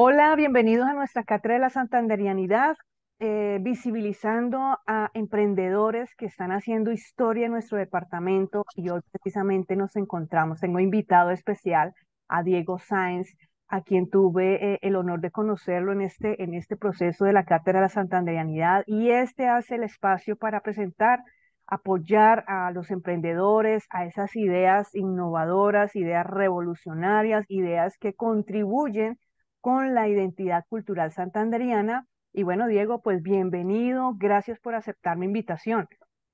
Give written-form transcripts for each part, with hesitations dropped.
Hola, bienvenidos a nuestra Cátedra de la Santanderianidad, visibilizando a emprendedores que están haciendo historia en nuestro departamento y hoy precisamente nos encontramos. Tengo invitado especial a Diego Sáenz, a quien tuve el honor de conocerlo en este proceso de la Cátedra de la Santanderianidad y este hace el espacio para presentar, apoyar a los emprendedores, a esas ideas innovadoras, ideas revolucionarias, ideas que contribuyen con la identidad cultural santanderiana. Y bueno, Diego, pues bienvenido, gracias por aceptar mi invitación.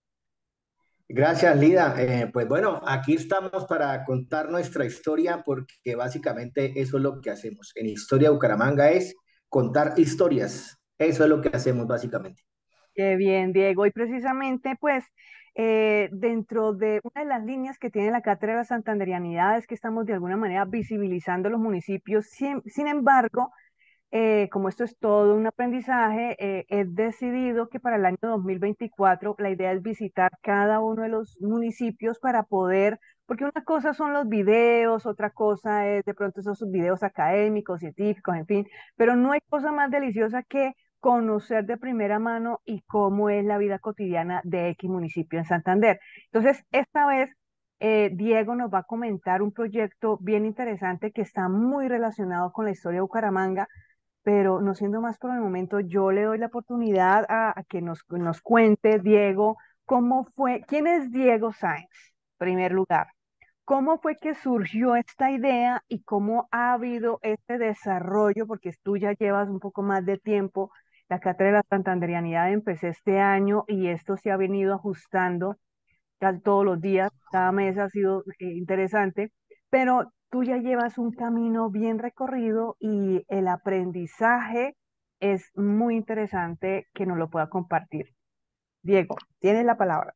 Gracias, Lida. Pues bueno, aquí estamos para contar nuestra historia porque básicamente eso es lo que hacemos. En Historia Bucaramanga es contar historias. Eso es lo que hacemos básicamente. Qué bien, Diego. Y precisamente, pues, dentro de una de las líneas que tiene la Cátedra de la Santanderianidad es que estamos de alguna manera visibilizando los municipios. Sin embargo, como esto es todo un aprendizaje, he decidido que para el año 2024 la idea es visitar cada uno de los municipios para poder, porque una cosa son los videos, otra cosa es de pronto esos videos académicos, científicos, en fin, pero no hay cosa más deliciosa que conocer de primera mano y cómo es la vida cotidiana de X municipio en Santander. Entonces, esta vez Diego nos va a comentar un proyecto bien interesante que está muy relacionado con la historia de Bucaramanga, pero no siendo más por el momento, yo le doy la oportunidad a que nos cuente, Diego, cómo fue, quién es Diego Sáenz, en primer lugar, cómo fue que surgió esta idea y cómo ha habido este desarrollo, porque tú ya llevas un poco más de tiempo. La Cátedra de la Santanderianidad empecé este año y esto se ha venido ajustando casi todos los días, cada mes ha sido interesante, pero tú ya llevas un camino bien recorrido y el aprendizaje es muy interesante que nos lo pueda compartir. Diego, tienes la palabra.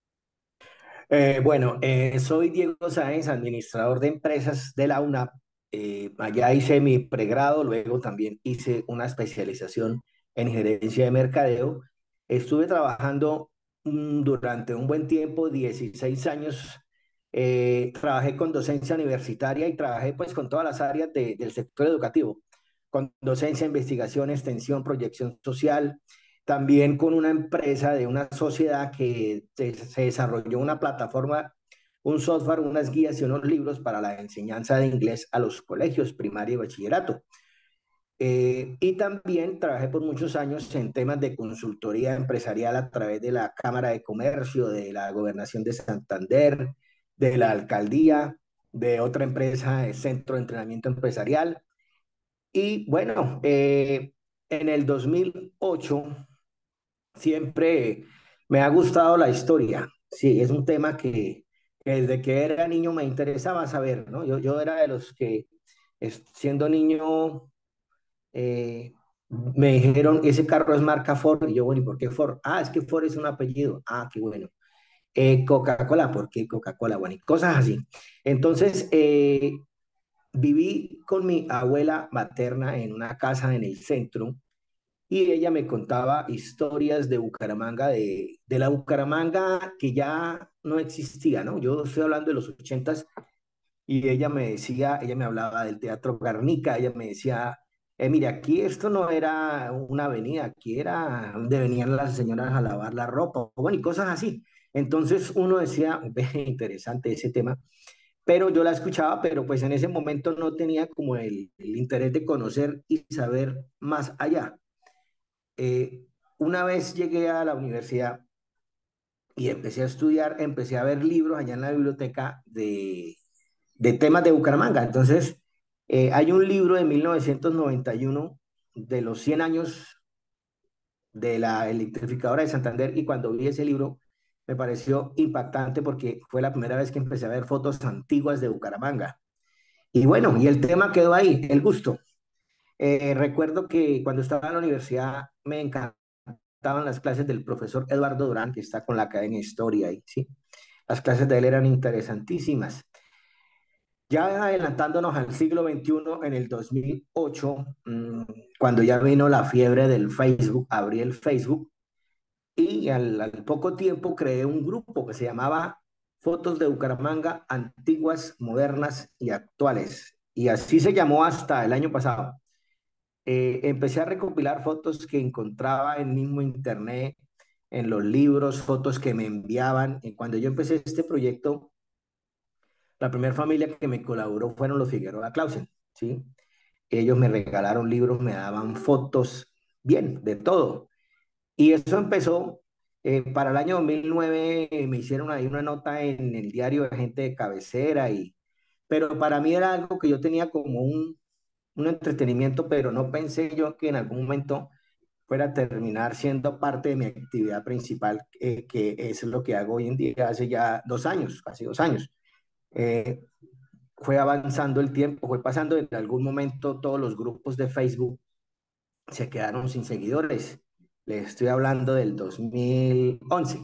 Soy Diego Sáenz, administrador de empresas de la UNAP. Allá hice mi pregrado, luego también hice una especialización en gerencia de mercadeo. Estuve trabajando durante un buen tiempo, 16 años. Trabajé con docencia universitaria y trabajé pues con todas las áreas del sector educativo, con docencia, investigación, extensión, proyección social, también con una empresa de una sociedad que se desarrolló una plataforma, un software, unas guías y unos libros para la enseñanza de inglés a los colegios primaria y bachillerato. Y también trabajé por muchos años en temas de consultoría empresarial a través de la Cámara de Comercio, de la Gobernación de Santander, de la Alcaldía, de otra empresa, el Centro de Entrenamiento Empresarial. Y bueno, en el 2008 siempre me ha gustado la historia. Sí, es un tema que desde que era niño me interesaba saber, ¿no? Yo era de los que, siendo niño, me dijeron, ese carro es marca Ford. Y yo, bueno, ¿y por qué Ford? Ah, es que Ford es un apellido. Ah, qué bueno. Coca-Cola, ¿por qué Coca-Cola? Bueno, y cosas así. Entonces, viví con mi abuela materna en una casa en el centro y ella me contaba historias de Bucaramanga, de la Bucaramanga que ya no existía, ¿no? Yo estoy hablando de los ochentas y ella me decía, ella me hablaba del Teatro Garnica, ella me decía, mire, aquí esto no era una avenida, aquí era donde venían las señoras a lavar la ropa, bueno, y cosas así. Entonces uno decía, ve, interesante ese tema, pero yo la escuchaba, pero pues en ese momento no tenía como el interés de conocer y saber más allá. Una vez llegué a la universidad y empecé a estudiar, empecé a ver libros allá en la biblioteca de temas de Bucaramanga. Entonces, hay un libro de 1991 de los 100 años de la electrificadora de Santander y cuando vi ese libro me pareció impactante porque fue la primera vez que empecé a ver fotos antiguas de Bucaramanga. Y bueno, y el tema quedó ahí, el gusto. Recuerdo que cuando estaba en la universidad me encantaban las clases del profesor Eduardo Durán, que está con la Academia de Historia ahí, ¿sí? Las clases de él eran interesantísimas. Ya adelantándonos al siglo XXI, en el 2008, cuando ya vino la fiebre del Facebook, abrí el Facebook y al poco tiempo creé un grupo que se llamaba Fotos de Bucaramanga, Antiguas, Modernas y Actuales. Y así se llamó hasta el año pasado. empecé a recopilar fotos que encontraba en mismo internet, en los libros, fotos que me enviaban. Y cuando yo empecé este proyecto, la primera familia que me colaboró fueron los Figueroa Clausen, ¿sí? Ellos me regalaron libros, me daban fotos, bien, de todo. Y eso empezó, para el año 2009 me hicieron ahí una nota en el diario de gente de cabecera, pero para mí era algo que yo tenía como un entretenimiento, pero no pensé yo que en algún momento fuera a terminar siendo parte de mi actividad principal, que es lo que hago hoy en día, hace ya 2 años, casi 2 años. Eh, Fue avanzando el tiempo, fue pasando en algún momento todos los grupos de Facebook se quedaron sin seguidores. Les estoy hablando del 2011.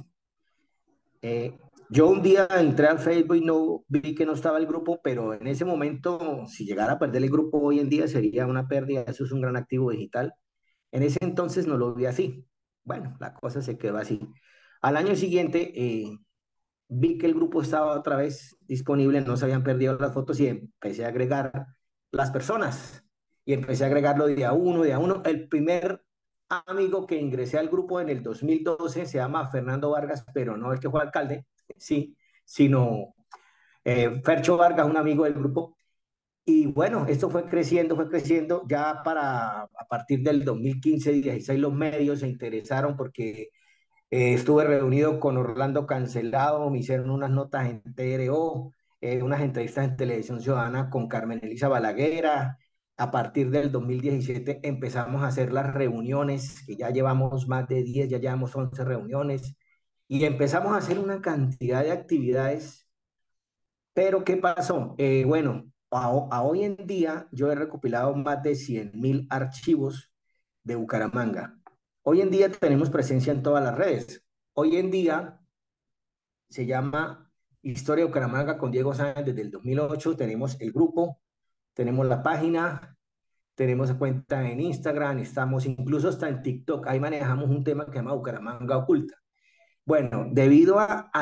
Eh, yo un día entré al Facebook y no vi que no estaba el grupo, pero en ese momento, si llegara a perder el grupo hoy en día sería una pérdida, eso es un gran activo digital. En ese entonces no lo vi así. Bueno, la cosa se quedó así. Al año siguiente, vi que el grupo estaba otra vez disponible, no se habían perdido las fotos y empecé a agregar las personas. Y empecé a agregarlo de a uno, de a uno. El primer amigo que ingresé al grupo en el 2012 se llama Fernando Vargas, pero no el que fue alcalde, sí, sino Fercho Vargas, un amigo del grupo. Y bueno, esto fue creciendo. Ya para a partir del 2015-16 los medios se interesaron porque estuve reunido con Orlando Cancelado, me hicieron unas notas en TRO, unas entrevistas en Televisión Ciudadana con Carmen Elisa Balaguera. A partir del 2017 empezamos a hacer las reuniones, que ya llevamos más de 10, ya llevamos 11 reuniones, y empezamos a hacer una cantidad de actividades. Pero ¿qué pasó? Bueno, a hoy en día yo he recopilado más de 100.000 archivos de Bucaramanga. Hoy en día tenemos presencia en todas las redes. Hoy en día se llama Historia de Bucaramanga con Diego Sáenz desde el 2008. Tenemos el grupo, tenemos la página, tenemos cuenta en Instagram, estamos incluso hasta en TikTok. Ahí manejamos un tema que se llama Bucaramanga Oculta. Bueno, debido a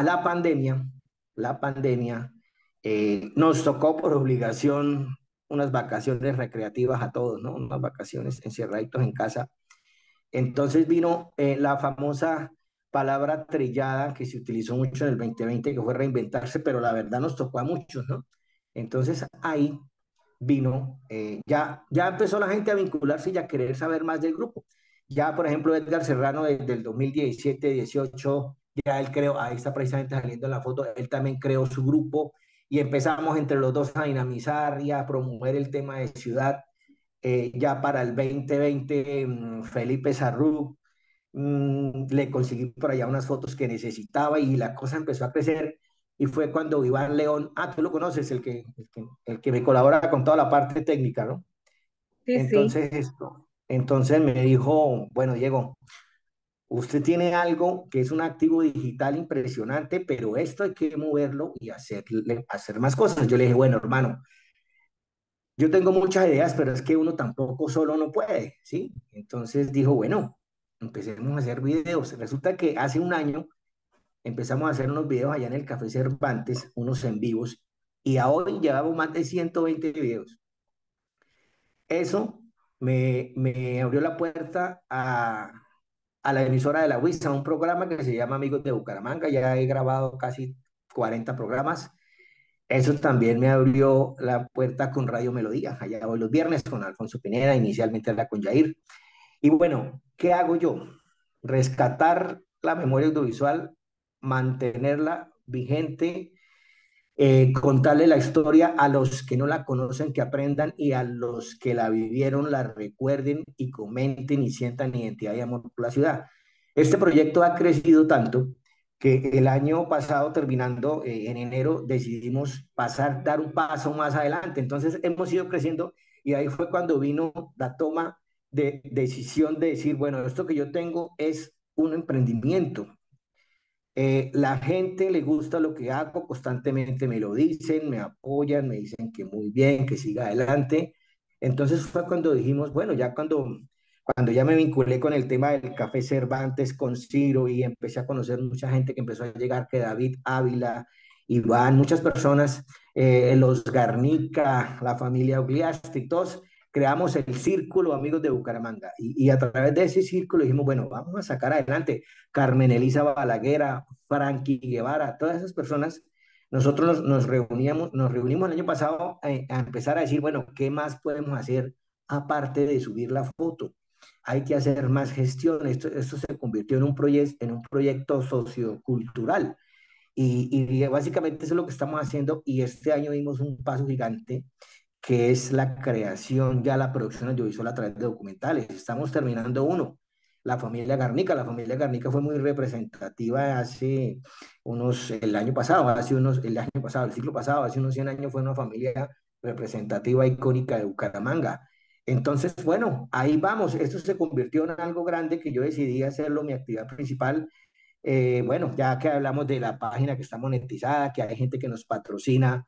la pandemia, nos tocó por obligación unas vacaciones recreativas a todos, ¿no? Unas vacaciones encerraditos en casa. Entonces vino la famosa palabra trillada que se utilizó mucho en el 2020, que fue reinventarse, pero la verdad nos tocó a muchos, ¿no? Entonces ahí vino, ya empezó la gente a vincularse y a querer saber más del grupo. Ya, por ejemplo, Edgar Serrano desde el 2017-18, ya él creó, ahí está precisamente saliendo en la foto, él también creó su grupo y empezamos entre los dos a dinamizar y a promover el tema de ciudad. Ya para el 2020, Felipe Sarrú, le conseguí por allá unas fotos que necesitaba y la cosa empezó a crecer. Y fue cuando Iván León, tú lo conoces, el que me colabora con toda la parte técnica, ¿no? Sí, sí. Entonces me dijo, bueno, Diego, usted tiene algo que es un activo digital impresionante, pero esto hay que moverlo y hacer más cosas. Yo le dije, bueno, hermano, yo tengo muchas ideas, pero es que uno tampoco solo no puede, ¿sí? Entonces dijo, bueno, empecemos a hacer videos. Resulta que hace un año empezamos a hacer unos videos allá en el Café Cervantes, unos en vivos, y a hoy llevamos más de 120 videos. Eso me abrió la puerta a la emisora de la WISA, un programa que se llama Amigos de Bucaramanga. Ya he grabado casi 40 programas. Eso también me abrió la puerta con Radio Melodía. Allá voy los viernes con Alfonso Pineda, inicialmente era con Jair. Y bueno, ¿qué hago yo? Rescatar la memoria audiovisual, mantenerla vigente, contarle la historia a los que no la conocen, que aprendan, y a los que la vivieron, la recuerden y comenten y sientan identidad y amor por la ciudad. Este proyecto ha crecido tanto que el año pasado, terminando en enero, decidimos dar un paso más adelante. Entonces hemos ido creciendo y ahí fue cuando vino la toma de decisión de decir, bueno, esto que yo tengo es un emprendimiento. La gente le gusta lo que hago, constantemente me lo dicen, me apoyan, me dicen que muy bien, que siga adelante. Entonces fue cuando dijimos, bueno, ya cuando ya me vinculé con el tema del Café Cervantes, con Ciro, y empecé a conocer mucha gente que empezó a llegar, que David Ávila, Iván, muchas personas, los Garnica, la familia Ogliasti, todos creamos el Círculo Amigos de Bucaramanga y a través de ese círculo dijimos, bueno, vamos a sacar adelante Carmen Elisa Balaguer, Frankie Guevara, todas esas personas. Nosotros nos reunimos el año pasado a empezar a decir, bueno, ¿qué más podemos hacer aparte de subir la foto? Hay que hacer más gestión. Esto se convirtió en un proyecto sociocultural. Y básicamente eso es lo que estamos haciendo y este año dimos un paso gigante que es la creación, ya la producción audiovisual a través de documentales. Estamos terminando uno, La Familia Garnica. La Familia Garnica fue muy representativa hace el año pasado, el siglo pasado, hace unos 100 años fue una familia representativa, icónica de Bucaramanga. Entonces, bueno, ahí vamos. Esto se convirtió en algo grande que yo decidí hacerlo mi actividad principal. Bueno, ya que hablamos de la página que está monetizada, que hay gente que nos patrocina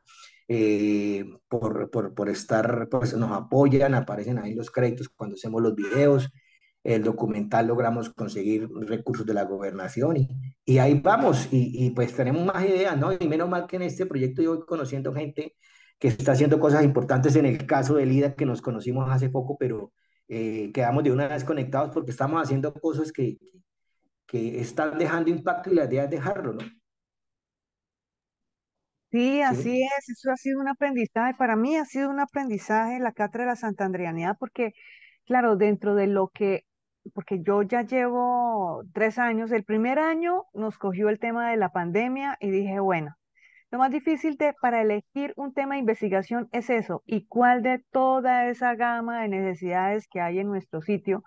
por estar, pues nos apoyan, aparecen ahí los créditos cuando hacemos los videos. El documental logramos conseguir recursos de la gobernación y ahí vamos. Y pues tenemos más ideas, ¿no? Y menos mal que en este proyecto yo voy conociendo gente que está haciendo cosas importantes. En el caso de Lida, que nos conocimos hace poco, pero quedamos de una vez conectados porque estamos haciendo cosas que están dejando impacto y la idea es dejarlo, ¿no? Sí, así Sí. es, eso ha sido un aprendizaje, para mí ha sido un aprendizaje la cátedra de la Santandrianidad, porque, claro, dentro de lo que, porque yo ya llevo 3 años, el primer año nos cogió el tema de la pandemia y dije, bueno, lo más difícil para elegir un tema de investigación es eso, y cuál de toda esa gama de necesidades que hay en nuestro sitio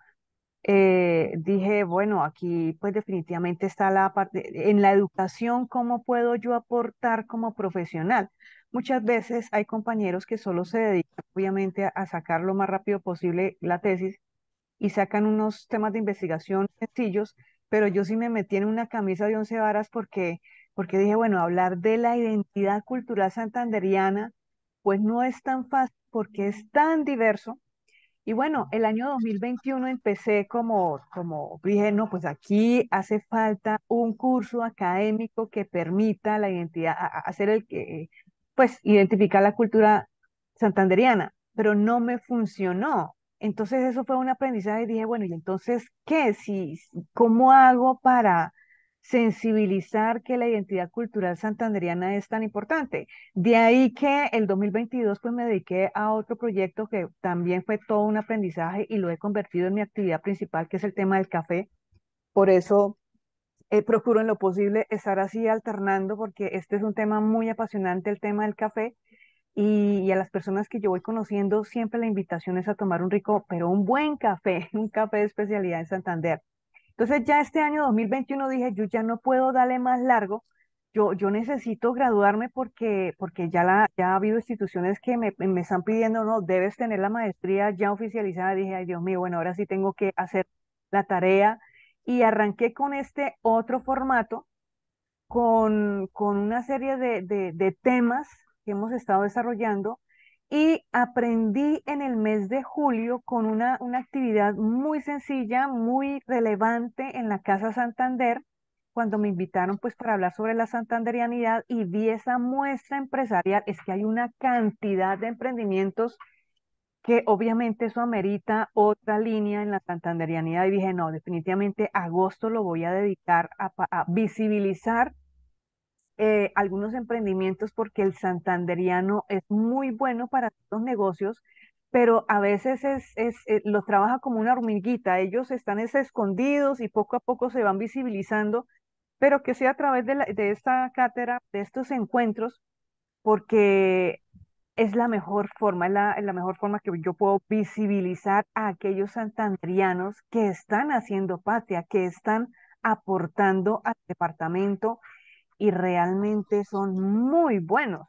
dije, bueno, aquí pues definitivamente está la parte, en la educación, ¿cómo puedo yo aportar como profesional? Muchas veces hay compañeros que solo se dedican obviamente a sacar lo más rápido posible la tesis y sacan unos temas de investigación sencillos, pero yo sí me metí en una camisa de 11 varas porque dije, bueno, hablar de la identidad cultural santanderiana, pues no es tan fácil porque es tan diverso y bueno, el año 2021 empecé como dije, no, pues aquí hace falta un curso académico que permita la identidad, hacer pues identificar la cultura santanderiana, pero no me funcionó. Entonces eso fue un aprendizaje y dije, bueno, ¿y entonces qué? ¿Cómo hago para sensibilizar que la identidad cultural santanderiana es tan importante? De ahí que el 2022 pues me dediqué a otro proyecto que también fue todo un aprendizaje y lo he convertido en mi actividad principal, que es el tema del café. Por eso procuro en lo posible estar así alternando, porque este es un tema muy apasionante, el tema del café. Y a las personas que yo voy conociendo, siempre la invitación es a tomar un rico, pero un buen café, un café de especialidad en Santander. Entonces ya este año 2021 dije, yo ya no puedo darle más largo, yo necesito graduarme porque ya ha habido instituciones que me están pidiendo, no, debes tener la maestría ya oficializada. Dije, ay Dios mío, bueno, ahora sí tengo que hacer la tarea y arranqué con este otro formato, con una serie de temas que hemos estado desarrollando y aprendí en el mes de julio con una actividad muy sencilla, muy relevante en la Casa Santander, cuando me invitaron pues para hablar sobre la santanderianidad y vi esa muestra empresarial. Es que hay una cantidad de emprendimientos que obviamente eso amerita otra línea en la santanderianidad y dije, no, definitivamente agosto lo voy a dedicar a visibilizar algunos emprendimientos porque el santanderiano es muy bueno para los negocios, pero a veces los trabaja como una hormiguita. Ellos están escondidos y poco a poco se van visibilizando, pero que sea a través de esta cátedra, de estos encuentros, porque es la mejor forma, es la mejor forma que yo puedo visibilizar a aquellos santanderianos que están haciendo patria, que están aportando al departamento y realmente son muy buenos.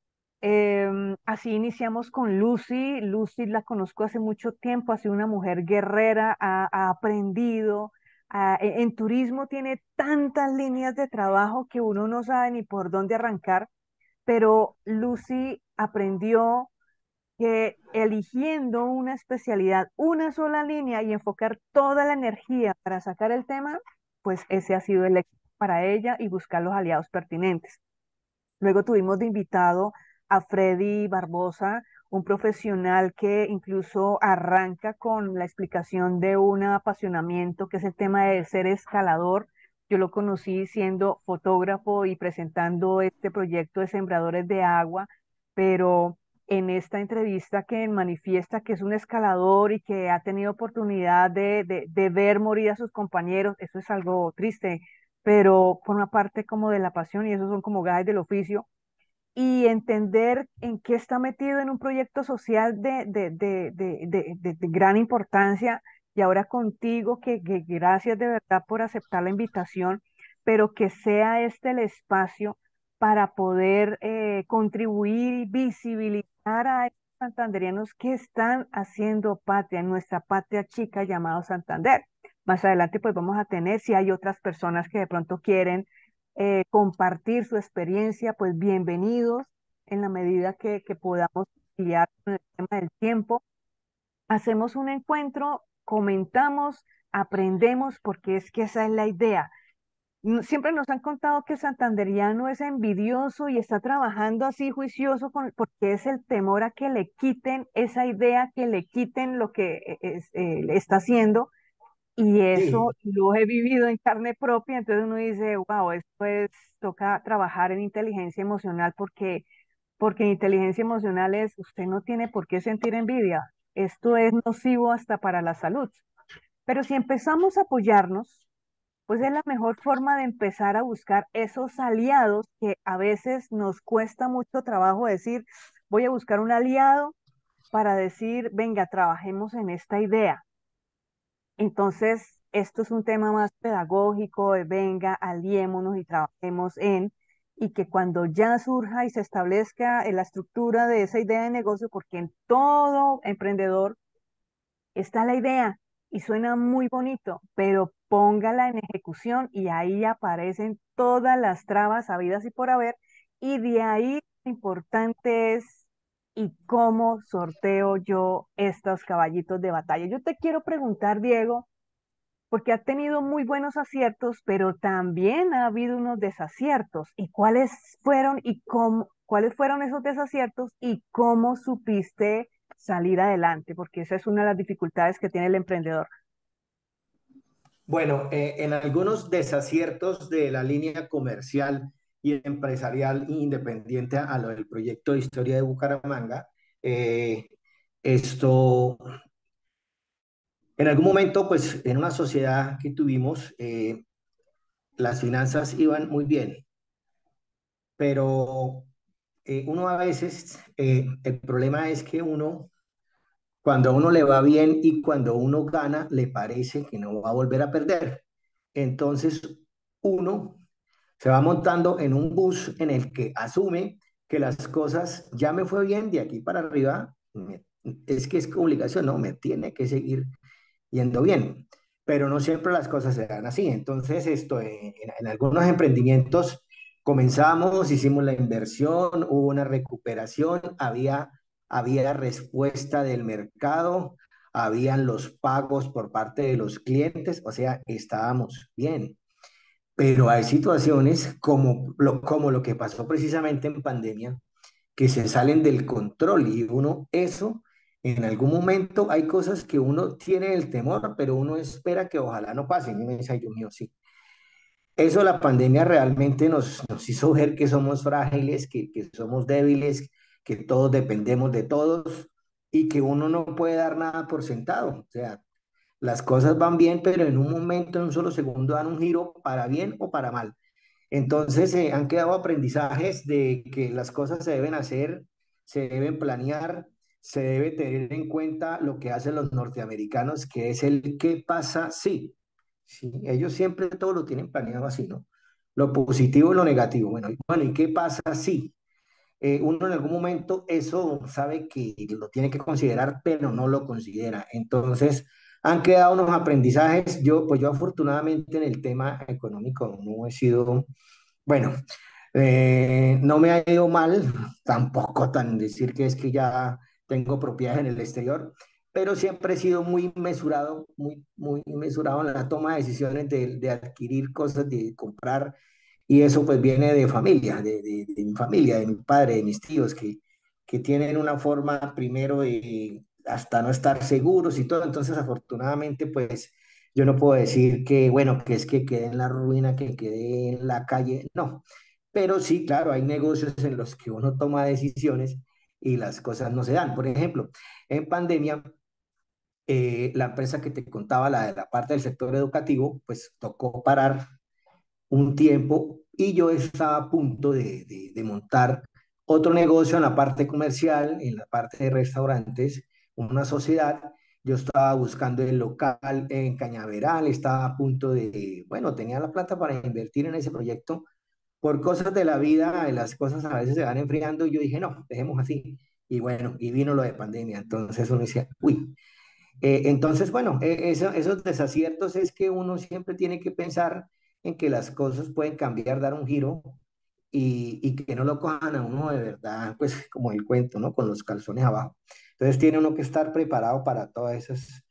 Así iniciamos con Lucy. Lucy la conozco hace mucho tiempo, ha sido una mujer guerrera, ha aprendido. En turismo tiene tantas líneas de trabajo que uno no sabe ni por dónde arrancar, pero Lucy aprendió que eligiendo una especialidad, una sola línea y enfocar toda la energía para sacar el tema, pues ese ha sido el éxito para ella y buscar los aliados pertinentes. Luego tuvimos de invitado a Freddy Barbosa, un profesional que incluso arranca con la explicación de un apasionamiento que es el tema de ser escalador. Yo lo conocí siendo fotógrafo y presentando este proyecto de Sembradores de Agua, pero en esta entrevista que manifiesta que es un escalador y que ha tenido oportunidad de ver morir a sus compañeros, eso es algo triste, pero forma parte como de la pasión y esos son como gajes del oficio y entender en qué está metido en un proyecto social de gran importancia. Y ahora contigo, que gracias de verdad por aceptar la invitación, pero que sea este el espacio para poder contribuir y visibilizar a estos santanderianos que están haciendo patria, en nuestra patria chica llamado Santander. Más adelante pues vamos a tener, si hay otras personas que de pronto quieren compartir su experiencia, pues bienvenidos en la medida que podamos guiar con el tema del tiempo. Hacemos un encuentro, comentamos, aprendemos, porque es que esa es la idea. Siempre nos han contado que el santanderiano es envidioso y está trabajando así juicioso porque es el temor a que le quiten esa idea, que le quiten lo que está haciendo y eso Sí, lo he vivido en carne propia, entonces uno dice, wow, esto es, toca trabajar en inteligencia emocional porque inteligencia emocional es, usted no tiene por qué sentir envidia, esto es nocivo hasta para la salud. Pero si empezamos a apoyarnos, pues es la mejor forma de empezar a buscar esos aliados que a veces nos cuesta mucho trabajo decir, voy a buscar un aliado para decir, venga, trabajemos en esta idea. Entonces, esto es un tema más pedagógico, de venga, aliémonos y trabajemos en, y que cuando ya surja y se establezca la estructura de esa idea de negocio, porque en todo emprendedor está la idea y suena muy bonito, pero póngala en ejecución y ahí aparecen todas las trabas habidas y por haber, y de ahí lo importante es, ¿y cómo sorteo yo estos caballitos de batalla? Yo te quiero preguntar, Diego, porque ha tenido muy buenos aciertos, pero también ha habido unos desaciertos. ¿Y cuáles fueron esos desaciertos y cómo supiste salir adelante? Porque esa es una de las dificultades que tiene el emprendedor. bueno, en algunos desaciertos de la línea comercial y empresarial independiente a lo del proyecto de historia de Bucaramanga, eh, esto, en algún momento, pues en una sociedad que tuvimos, las finanzas iban muy bien, pero uno a veces, el problema es que uno, cuando a uno le va bien y cuando uno gana, le parece que no va a volver a perder. Entonces, uno se va montando en un bus en el que asume que las cosas ya me fue bien de aquí para arriba, es que es obligación, no, me tiene que seguir yendo bien, pero no siempre las cosas se dan así. Entonces, en algunos emprendimientos comenzamos, hicimos la inversión, hubo una recuperación, había respuesta del mercado, habían los pagos por parte de los clientes, o sea, estábamos bien. Pero hay situaciones como lo que pasó precisamente en pandemia, que se salen del control y uno, eso, en algún momento hay cosas que uno tiene el temor, pero uno espera que ojalá no pasen. Y uno dice, ay Dios mío, sí. Eso la pandemia realmente nos hizo ver que somos frágiles, que somos débiles, que todos dependemos de todos y que uno no puede dar nada por sentado. O sea, las cosas van bien, pero en un momento, en un solo segundo, dan un giro para bien o para mal. Entonces, han quedado aprendizajes de que las cosas se deben hacer, se deben planear, se debe tener en cuenta lo que hacen los norteamericanos, que es el qué pasa si. Sí, ellos siempre todo lo tienen planeado así, ¿no? Lo positivo y lo negativo. Bueno, ¿y qué pasa si? Uno en algún momento eso sabe que lo tiene que considerar, pero no lo considera. Entonces, han quedado unos aprendizajes. Pues yo afortunadamente en el tema económico no he sido bueno, no me ha ido mal, tampoco tan decir que es que ya tengo propiedades en el exterior, pero siempre he sido muy mesurado, muy mesurado en la toma de decisiones de adquirir cosas, de comprar, y eso pues viene de familia, de mi familia, de mi padre, de mis tíos, que tienen una forma primero de hasta no estar seguros y todo. Entonces, afortunadamente, pues yo no puedo decir que, bueno, que es que quede en la ruina, que quede en la calle, no. Pero sí, claro, hay negocios en los que uno toma decisiones y las cosas no se dan. Por ejemplo, en pandemia, la empresa que te contaba, la de la parte del sector educativo, pues tocó parar un tiempo y yo estaba a punto de montar otro negocio en la parte comercial, en la parte de restaurantes, una sociedad. Yo estaba buscando el local en Cañaveral, estaba a punto de, bueno, tenía la plata para invertir en ese proyecto. Por cosas de la vida, las cosas a veces se van enfriando y yo dije, no, dejemos así. Y bueno, y vino lo de pandemia. Entonces uno decía, uy, entonces, bueno, esos desaciertos es que uno siempre tiene que pensar en que las cosas pueden cambiar, dar un giro y que no lo cojan a uno de verdad, pues como el cuento, ¿no? Con los calzones abajo. Entonces tiene uno que estar preparado para todos esos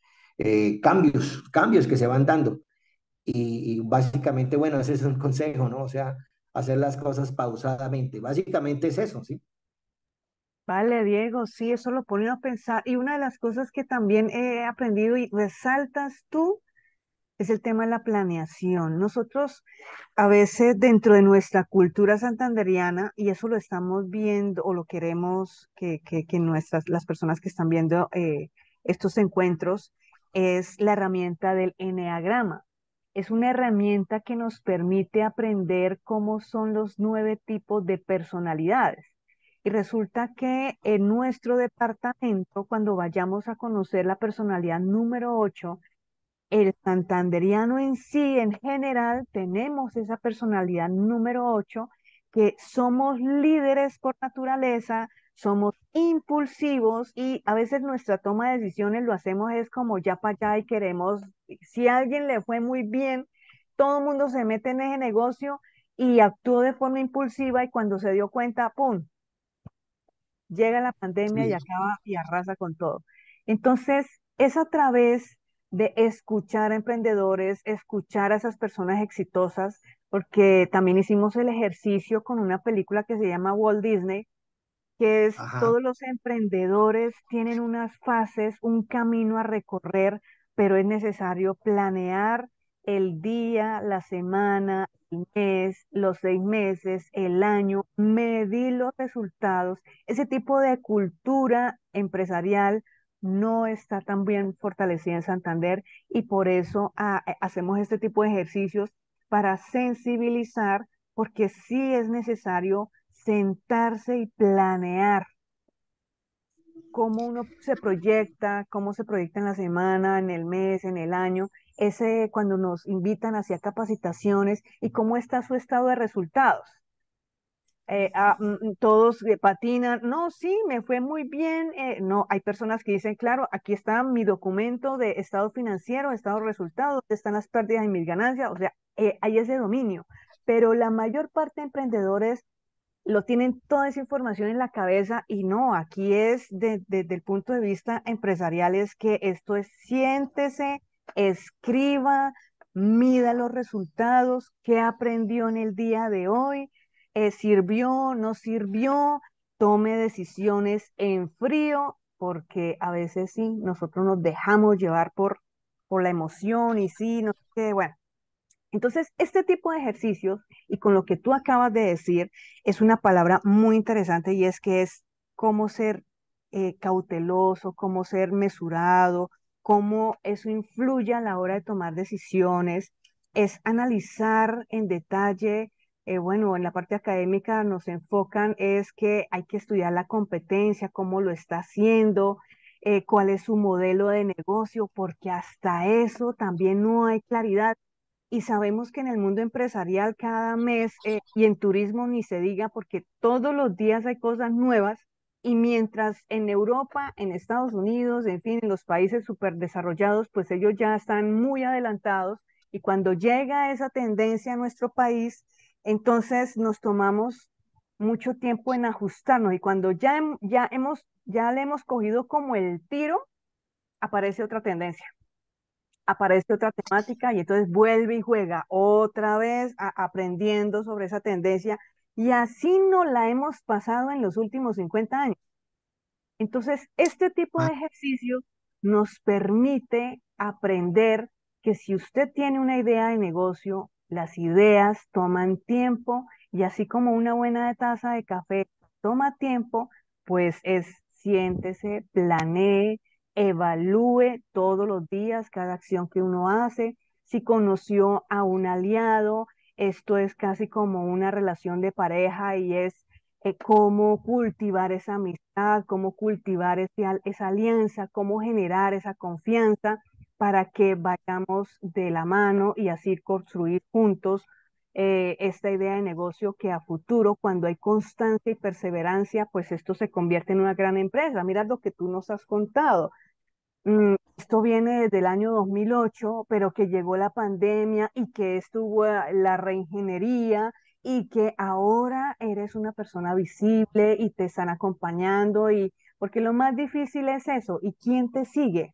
cambios que se van dando. Y básicamente, bueno, ese es un consejo, ¿no? O sea, hacer las cosas pausadamente. Básicamente es eso, ¿sí? Vale, Diego, sí, eso lo pone a pensar. Y una de las cosas que también he aprendido y resaltas tú es el tema de la planeación. Nosotros a veces dentro de nuestra cultura santanderiana, y eso lo estamos viendo o lo queremos que las personas que están viendo estos encuentros, es la herramienta del eneagrama. Es una herramienta que nos permite aprender cómo son los 9 tipos de personalidades. Y resulta que en nuestro departamento, cuando vayamos a conocer la personalidad número 8, el santanderiano en sí, en general, tenemos esa personalidad número 8, que somos líderes por naturaleza, somos impulsivos y a veces nuestra toma de decisiones lo hacemos es como ya para allá y queremos, si a alguien le fue muy bien, todo el mundo se mete en ese negocio y actuó de forma impulsiva y cuando se dio cuenta, ¡pum!, llega la pandemia y Sí. acaba y arrasa con todo. Entonces, es a través de escuchar a emprendedores, escuchar a esas personas exitosas, porque también hicimos el ejercicio con una película que se llama Walt Disney, que es Ajá. todos los emprendedores tienen unas fases, un camino a recorrer, pero es necesario planear el día, la semana, el mes, los 6 meses, el año, medir los resultados. Ese tipo de cultura empresarial no está tan bien fortalecida en Santander y por eso hacemos este tipo de ejercicios para sensibilizar, porque sí es necesario sentarse y planear cómo uno se proyecta, cómo se proyecta en la semana, en el mes, en el año, ese cuando nos invitan hacia capacitaciones y cómo está su estado de resultados. Todos patinan, no, sí, me fue muy bien. No, hay personas que dicen, claro, aquí está mi documento de estado financiero, estado de resultados, están las pérdidas y mis ganancias, o sea, hay ese dominio. Pero la mayor parte de emprendedores lo tienen toda esa información en la cabeza y no, aquí es desde el punto de vista empresarial, es que esto es siéntese, escriba, mida los resultados, qué aprendió en el día de hoy, sirvió, no sirvió, tome decisiones en frío, porque a veces sí, nosotros nos dejamos llevar por la emoción y sí, no sé qué, bueno. Entonces, este tipo de ejercicios, y con lo que tú acabas de decir, es una palabra muy interesante y es que es cómo ser cauteloso, cómo ser mesurado, cómo eso influye a la hora de tomar decisiones, es analizar en detalle. Bueno, en la parte académica nos enfocan es que hay que estudiar la competencia, cómo lo está haciendo, cuál es su modelo de negocio, porque hasta eso también no hay claridad. Y sabemos que en el mundo empresarial cada mes, y en turismo ni se diga, porque todos los días hay cosas nuevas. Y mientras en Europa, en Estados Unidos, en fin, en los países súper desarrollados, pues ellos ya están muy adelantados. Y cuando llega esa tendencia a nuestro país, entonces nos tomamos mucho tiempo en ajustarnos. Y cuando ya le hemos cogido como el tiro, aparece otra tendencia, aparece otra temática y entonces vuelve y juega otra vez aprendiendo sobre esa tendencia y así no la hemos pasado en los últimos 50 años. Entonces, este tipo Ah, de ejercicio nos permite aprender que si usted tiene una idea de negocio, las ideas toman tiempo y así como una buena taza de café toma tiempo, pues es siéntese, planee, evalúe todos los días cada acción que uno hace. Si conoció a un aliado, esto es casi como una relación de pareja y es cómo cultivar esa amistad, cómo cultivar esa alianza, cómo generar esa confianza para que vayamos de la mano y así construir juntos esta idea de negocio que a futuro, cuando hay constancia y perseverancia, pues esto se convierte en una gran empresa. Mira lo que tú nos has contado. Esto viene desde el año 2008, pero que llegó la pandemia y que estuvo la reingeniería y que ahora eres una persona visible y te están acompañando y porque lo más difícil es eso, ¿y quién te sigue?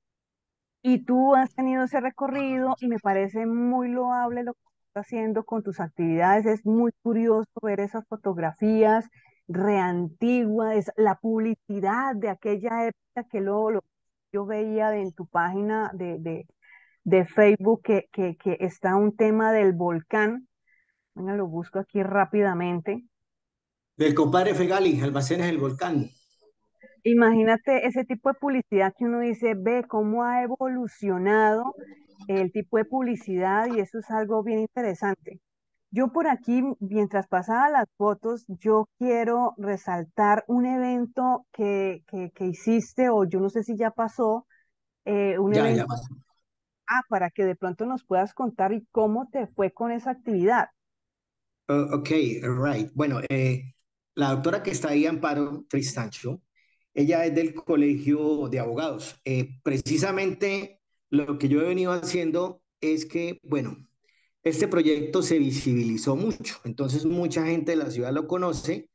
Y tú has tenido ese recorrido y me parece muy loable lo que estás haciendo con tus actividades. Es muy curioso ver esas fotografías reantiguas, la publicidad de aquella época que luego yo veía en tu página de Facebook que está un tema del volcán. Venga, lo busco aquí rápidamente. del compadre Fegali, Almacenes del Volcán. Imagínate ese tipo de publicidad que uno dice, ve cómo ha evolucionado el tipo de publicidad y eso es algo bien interesante. Yo por aquí, mientras pasaba las fotos, yo quiero resaltar un evento que hiciste o yo no sé si ya pasó, un Ya, ya evento, pasó. para que de pronto nos puedas contar y cómo te fue con esa actividad. Ok, right. Bueno, la doctora que está ahí, Amparo Tristancho, ella es del Colegio de Abogados. Precisamente lo que yo he venido haciendo es que, bueno, este proyecto se visibilizó mucho, entonces mucha gente de la ciudad lo conoce.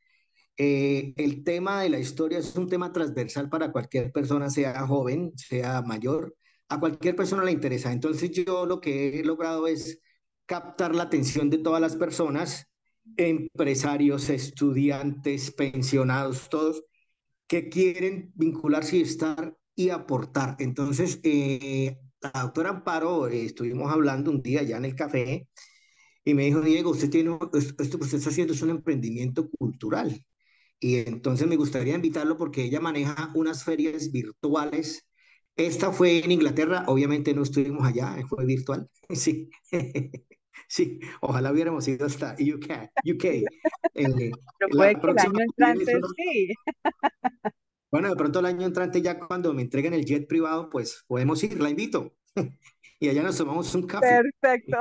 El tema de la historia es un tema transversal para cualquier persona, sea joven, sea mayor, a cualquier persona le interesa. Entonces yo lo que he logrado es captar la atención de todas las personas, empresarios, estudiantes, pensionados, todos que quieren vincularse y estar y aportar. Entonces, la doctora Amparo, estuvimos hablando un día ya en el café y me dijo, Diego, usted tiene, esto que usted está haciendo es un emprendimiento cultural. Y entonces me gustaría invitarlo porque ella maneja unas ferias virtuales. Esta fue en Inglaterra, obviamente no estuvimos allá, fue virtual. Sí, sí, ojalá hubiéramos ido hasta UK. Pero puede La que el próxima año también es entrante una... sí. Bueno, de pronto el año entrante ya cuando me entreguen el jet privado, pues podemos ir, la invito. Y allá nos tomamos un café. Perfecto.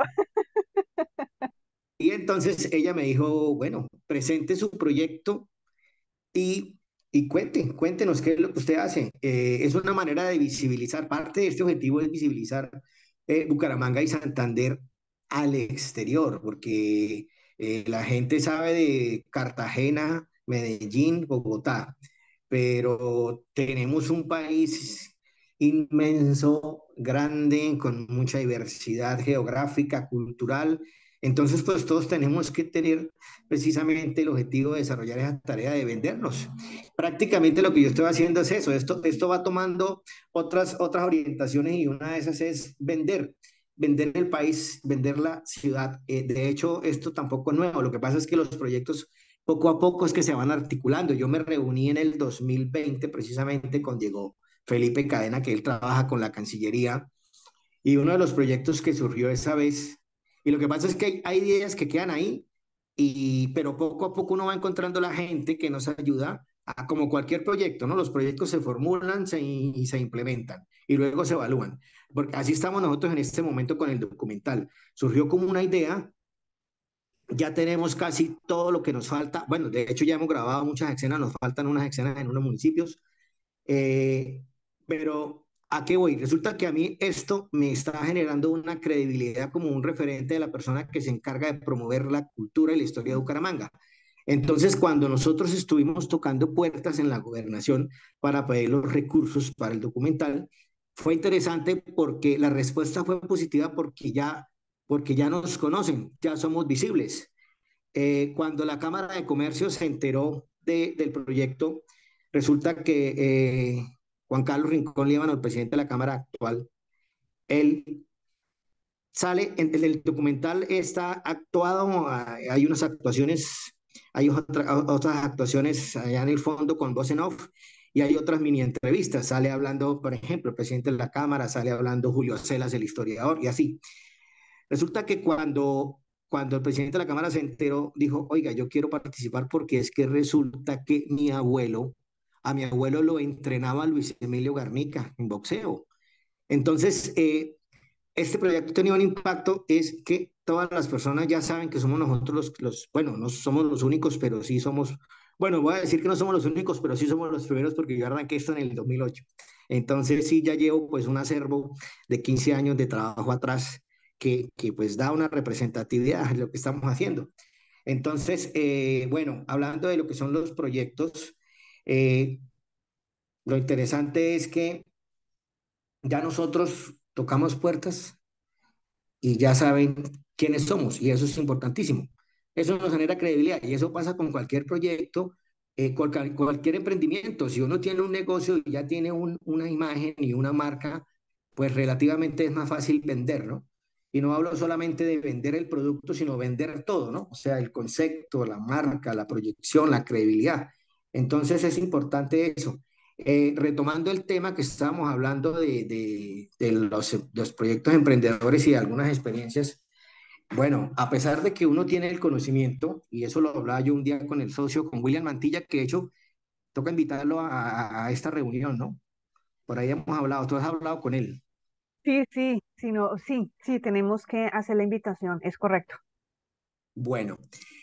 Y entonces ella me dijo, bueno, presente su proyecto y, cuéntenos qué es lo que usted hace. Es una manera de visibilizar, parte de este objetivo es visibilizar Bucaramanga y Santander al exterior, porque la gente sabe de Cartagena, Medellín, Bogotá, pero tenemos un país inmenso, grande, con mucha diversidad geográfica, cultural. Entonces, pues todos tenemos que tener precisamente el objetivo de desarrollar esa tarea de vendernos. Prácticamente lo que yo estoy haciendo es eso, esto va tomando otras orientaciones y una de esas es vender el país, vender la ciudad. De hecho, esto tampoco es nuevo, lo que pasa es que los proyectos poco a poco es que se van articulando. Yo me reuní en el 2020 precisamente con Diego Felipe Cadena, que él trabaja con la Cancillería, y uno de los proyectos que surgió esa vez, y lo que pasa es que hay ideas que quedan ahí, pero poco a poco uno va encontrando la gente que nos ayuda, como cualquier proyecto, ¿no? Los proyectos se formulan y se implementan y luego se evalúan. Porque así estamos nosotros en este momento con el documental. Surgió como una idea, ya tenemos casi todo lo que nos falta. Bueno, de hecho ya hemos grabado muchas escenas, nos faltan unas escenas en unos municipios. Eh, pero ¿a qué voy? Resulta que a mí esto me está generando una credibilidad como un referente de la persona que se encarga de promover la cultura y la historia de Bucaramanga. Entonces, cuando nosotros estuvimos tocando puertas en la gobernación para pedir los recursos para el documental, fue interesante porque la respuesta fue positiva porque ya nos conocen, ya somos visibles. Cuando la Cámara de Comercio se enteró del proyecto, Resulta que Juan Carlos Rincón Líbano, el presidente de la Cámara actual, él sale, en el documental está actuado, hay unas actuaciones, hay otras actuaciones allá en el fondo con voz en off y hay otras mini entrevistas. Sale hablando, por ejemplo, el presidente de la Cámara, sale hablando Julio Celas, el historiador, y así. Resulta que cuando el presidente de la Cámara se enteró, dijo, oiga, yo quiero participar porque es que resulta que a mi abuelo lo entrenaba Luis Emilio Garnica en boxeo. Entonces, este proyecto ha tenido un impacto, es que todas las personas ya saben que somos nosotros bueno, no somos los únicos, pero sí somos, bueno, voy a decir que no somos los únicos, pero sí somos los primeros porque yo arranqué esto en el 2008. Entonces sí, ya llevo pues un acervo de 15 años de trabajo atrás que pues da una representatividad de lo que estamos haciendo. Entonces, bueno, hablando de lo que son los proyectos, eh, lo interesante es que ya nosotros tocamos puertas y ya saben quiénes somos y eso es importantísimo. Eso nos genera credibilidad y eso pasa con cualquier proyecto, cualquier emprendimiento. Si uno tiene un negocio y ya tiene una imagen y una marca, pues relativamente es más fácil vender, ¿no? Y no hablo solamente de vender el producto, sino vender todo, ¿no? O sea, el concepto, la marca, la proyección, la credibilidad. Entonces es importante eso. Retomando el tema que estábamos hablando de los proyectos emprendedores y de algunas experiencias, bueno, a pesar de que uno tiene el conocimiento, y eso lo hablaba yo un día con el socio, con William Mantilla, que de hecho toca invitarlo a esta reunión, ¿no? Por ahí hemos hablado, tú has hablado con él. Sí, sí, sí, no, sí, sí, tenemos que hacer la invitación, es correcto. Bueno,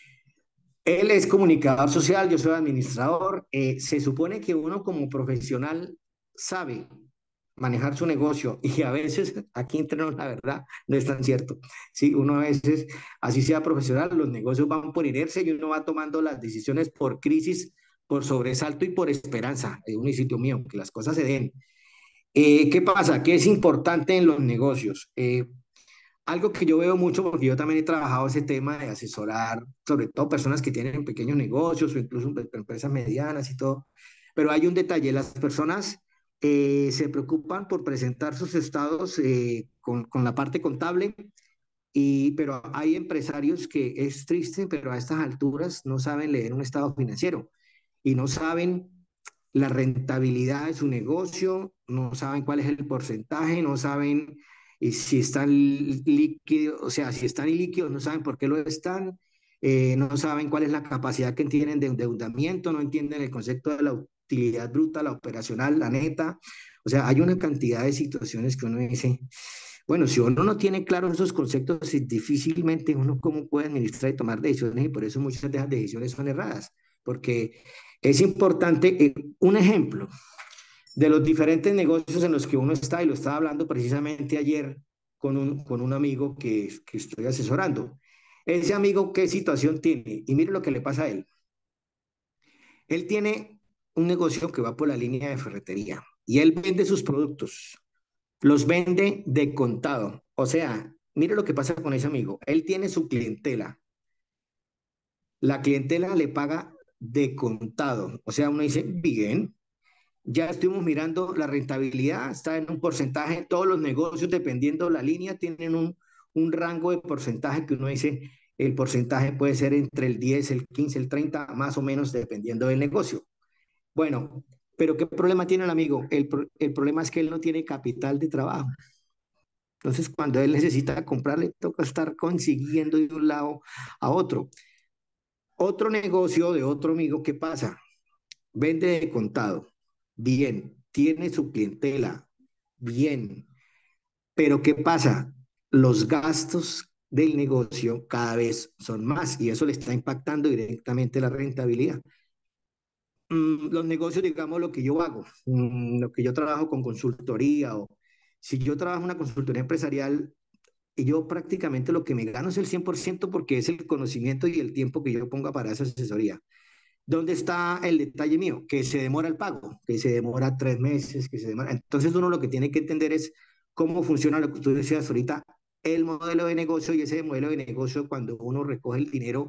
él es comunicador social, yo soy administrador. Se supone que uno como profesional sabe manejar su negocio y a veces, aquí entre nos, la verdad, no es tan cierto. Sí, uno a veces, así sea profesional, los negocios van por inercia y uno va tomando las decisiones por crisis, por sobresalto y por esperanza. Es un sitio mío, que las cosas se den. ¿Qué pasa? ¿Qué es importante en los negocios? Algo que yo veo mucho, porque yo también he trabajado ese tema de asesorar, sobre todo personas que tienen pequeños negocios o incluso empresas medianas y todo, pero hay un detalle, las personas se preocupan por presentar sus estados con la parte contable, pero hay empresarios que es triste, pero a estas alturas no saben leer un estado financiero y no saben la rentabilidad de su negocio, no saben cuál es el porcentaje, no saben si están líquidos, o sea, si están líquidos, no saben por qué lo están, no saben cuál es la capacidad que tienen de endeudamiento, no entienden el concepto de la utilidad bruta, la operacional, la neta. O sea, hay una cantidad de situaciones que uno dice, bueno, si uno no tiene claros esos conceptos, difícilmente uno cómo puede administrar y tomar decisiones y por eso muchas de esas decisiones son erradas, porque es importante, un ejemplo de los diferentes negocios en los que uno está, y lo estaba hablando precisamente ayer con un amigo que estoy asesorando. Ese amigo, ¿qué situación tiene? Y mire lo que le pasa a él. Él tiene un negocio que va por la línea de ferretería y él vende sus productos, los vende de contado. O sea, mire lo que pasa con ese amigo. Él tiene su clientela. La clientela le paga de contado. O sea, uno dice, bien, ya estuvimos mirando la rentabilidad, está en un porcentaje, todos los negocios, dependiendo de la línea, tienen un rango de porcentaje que uno dice, el porcentaje puede ser entre el 10, el 15, el 30, más o menos, dependiendo del negocio. Bueno, pero ¿qué problema tiene el amigo? El problema es que él no tiene capital de trabajo. Entonces, cuando él necesita comprar, le toca estar consiguiendo de un lado a otro. Otro negocio de otro amigo, ¿qué pasa? Vende de contado, bien, tiene su clientela, bien, pero ¿qué pasa? Los gastos del negocio cada vez son más y eso le está impactando directamente la rentabilidad. Los negocios, digamos, lo que yo hago, lo que yo trabajo con consultoría o si yo trabajo en una consultoría empresarial, y yo prácticamente lo que me gano es el 100% porque es el conocimiento y el tiempo que yo ponga para esa asesoría. ¿Dónde está el detalle mío? Que se demora el pago, que se demora 3 meses, que se demora. Entonces uno lo que tiene que entender es cómo funciona lo que tú decías ahorita, el modelo de negocio y ese modelo de negocio cuando uno recoge el dinero,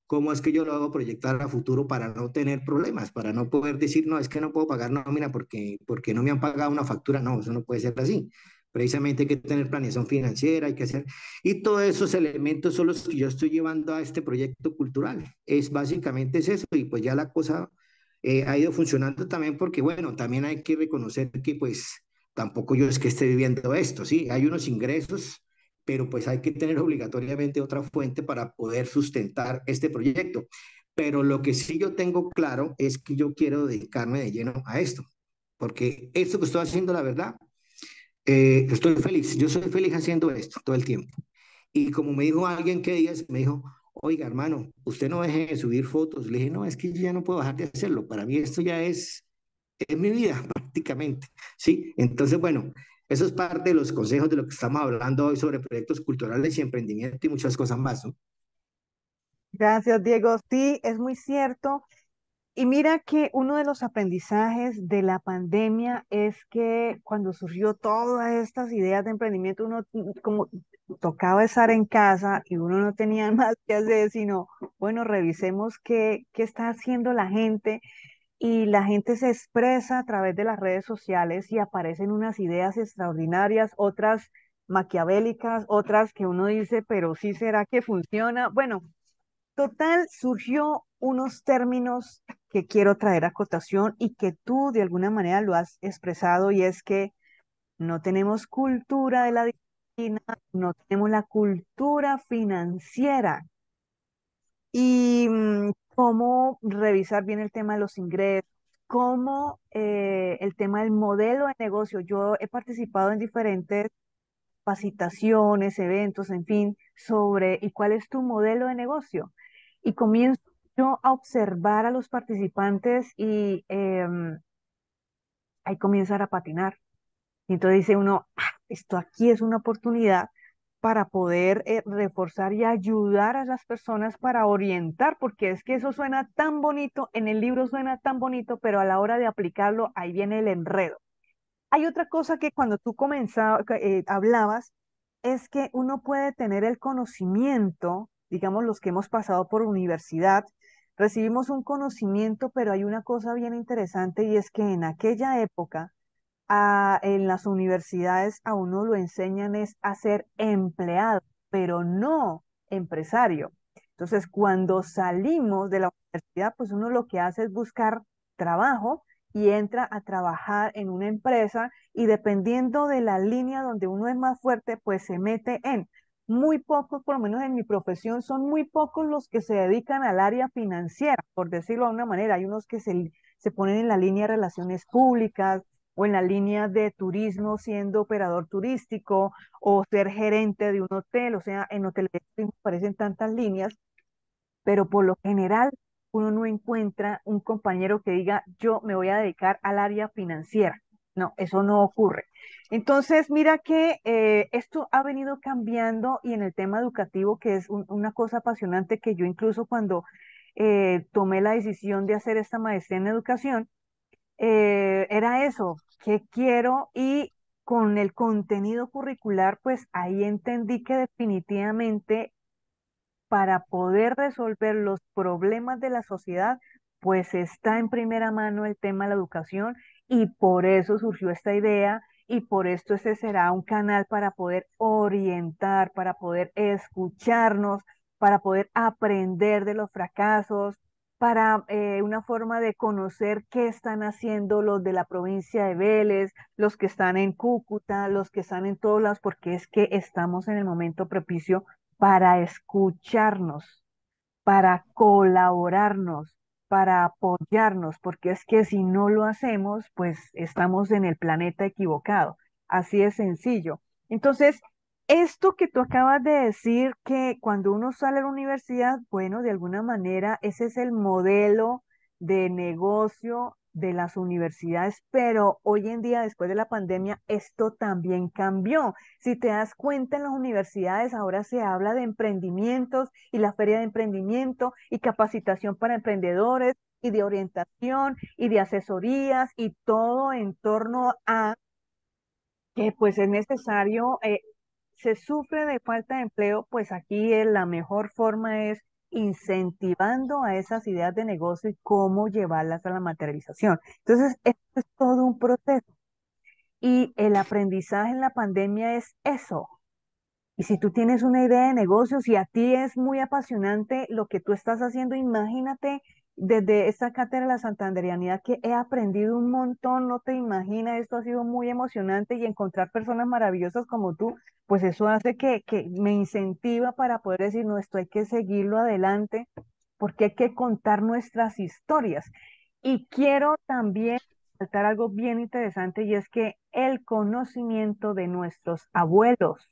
¿cómo es que yo lo hago proyectar a futuro para no tener problemas, para no poder decir, no, es que no puedo pagar nómina porque no me han pagado una factura? No, eso no puede ser así. Precisamente hay que tener planeación financiera, hay que hacer, y todos esos elementos son los que yo estoy llevando a este proyecto cultural. Es básicamente es eso, y pues ya la cosa ha ido funcionando también porque, bueno, también hay que reconocer que pues tampoco yo es que esté viviendo esto, ¿sí? Hay unos ingresos, pero pues hay que tener obligatoriamente otra fuente para poder sustentar este proyecto. Pero lo que sí yo tengo claro es que yo quiero dedicarme de lleno a esto, porque esto que estoy haciendo, la verdad, estoy feliz, yo soy feliz haciendo esto todo el tiempo. Y como me dijo alguien que días, me dijo, oiga, hermano, usted no deje de subir fotos. Le dije, no, es que yo ya no puedo dejar de hacerlo. Para mí esto ya es mi vida prácticamente, ¿sí? Entonces, bueno, eso es parte de los consejos de lo que estamos hablando hoy sobre proyectos culturales y emprendimiento y muchas cosas más, ¿no? Gracias, Diego. Sí, es muy cierto. Y mira que uno de los aprendizajes de la pandemia es que cuando surgió todas estas ideas de emprendimiento, uno como tocaba estar en casa y uno no tenía más que hacer, sino, bueno, revisemos qué está haciendo la gente y la gente se expresa a través de las redes sociales y aparecen unas ideas extraordinarias, otras maquiavélicas, otras que uno dice, pero sí será que funciona. Bueno, total, surgió unos términos que quiero traer a cotación y que tú de alguna manera lo has expresado y es que no tenemos cultura de la disciplina, no tenemos la cultura financiera y cómo revisar bien el tema de los ingresos, cómo el tema del modelo de negocio. Yo he participado en diferentes capacitaciones, eventos, en fin, sobre y cuál es tu modelo de negocio. Y comienzo yo a observar a los participantes y ahí comienzan a patinar. Y entonces dice uno, "Ah, esto aquí es una oportunidad para poder reforzar y ayudar a las personas para orientar, porque es que eso suena tan bonito, en el libro suena tan bonito, pero a la hora de aplicarlo, ahí viene el enredo. Hay otra cosa que cuando tú hablabas, es que uno puede tener el conocimiento, digamos los que hemos pasado por universidad, recibimos un conocimiento, pero hay una cosa bien interesante y es que en aquella época, en las universidades a uno lo enseñan es a ser empleado, pero no empresario. Entonces, cuando salimos de la universidad, pues uno lo que hace es buscar trabajo y entra a trabajar en una empresa y dependiendo de la línea donde uno es más fuerte, pues se mete en. Muy pocos, por lo menos en mi profesión, son muy pocos los que se dedican al área financiera, por decirlo de una manera. Hay unos que se ponen en la línea de relaciones públicas, o en la línea de turismo siendo operador turístico o ser gerente de un hotel, o sea, en hoteles aparecen tantas líneas, pero por lo general uno no encuentra un compañero que diga, yo me voy a dedicar al área financiera. No, eso no ocurre. Entonces, mira que esto ha venido cambiando y en el tema educativo, que es una cosa apasionante que yo incluso cuando tomé la decisión de hacer esta maestría en educación, era eso, que quiero y con el contenido curricular, pues ahí entendí que definitivamente para poder resolver los problemas de la sociedad, pues está en primera mano el tema de la educación y por eso surgió esta idea y por esto ese será un canal para poder orientar, para poder escucharnos, para poder aprender de los fracasos, para una forma de conocer qué están haciendo los de la provincia de Vélez, los que están en Cúcuta, los que están en todos lados, porque es que estamos en el momento propicio para escucharnos, para colaborarnos, para apoyarnos, porque es que si no lo hacemos, pues estamos en el planeta equivocado. Así es sencillo. Entonces, esto que tú acabas de decir, que cuando uno sale a la universidad, bueno, de alguna manera ese es el modelo de negocio de las universidades, pero hoy en día, después de la pandemia, esto también cambió. Si te das cuenta, en las universidades ahora se habla de emprendimientos y la feria de emprendimiento y capacitación para emprendedores y de orientación y de asesorías y todo en torno a que pues es necesario, se sufre de falta de empleo, pues aquí la mejor forma es incentivando a esas ideas de negocio y cómo llevarlas a la materialización. Entonces, esto es todo un proceso. Y el aprendizaje en la pandemia es eso. Y si tú tienes una idea de negocio, si a ti es muy apasionante lo que tú estás haciendo, imagínate desde esta cátedra de la santanderianidad que he aprendido un montón, no te imaginas, esto ha sido muy emocionante y encontrar personas maravillosas como tú, pues eso hace que me incentiva para poder decir, no, esto hay que seguirlo adelante porque hay que contar nuestras historias. Y quiero también saltar algo bien interesante y es que el conocimiento de nuestros abuelos.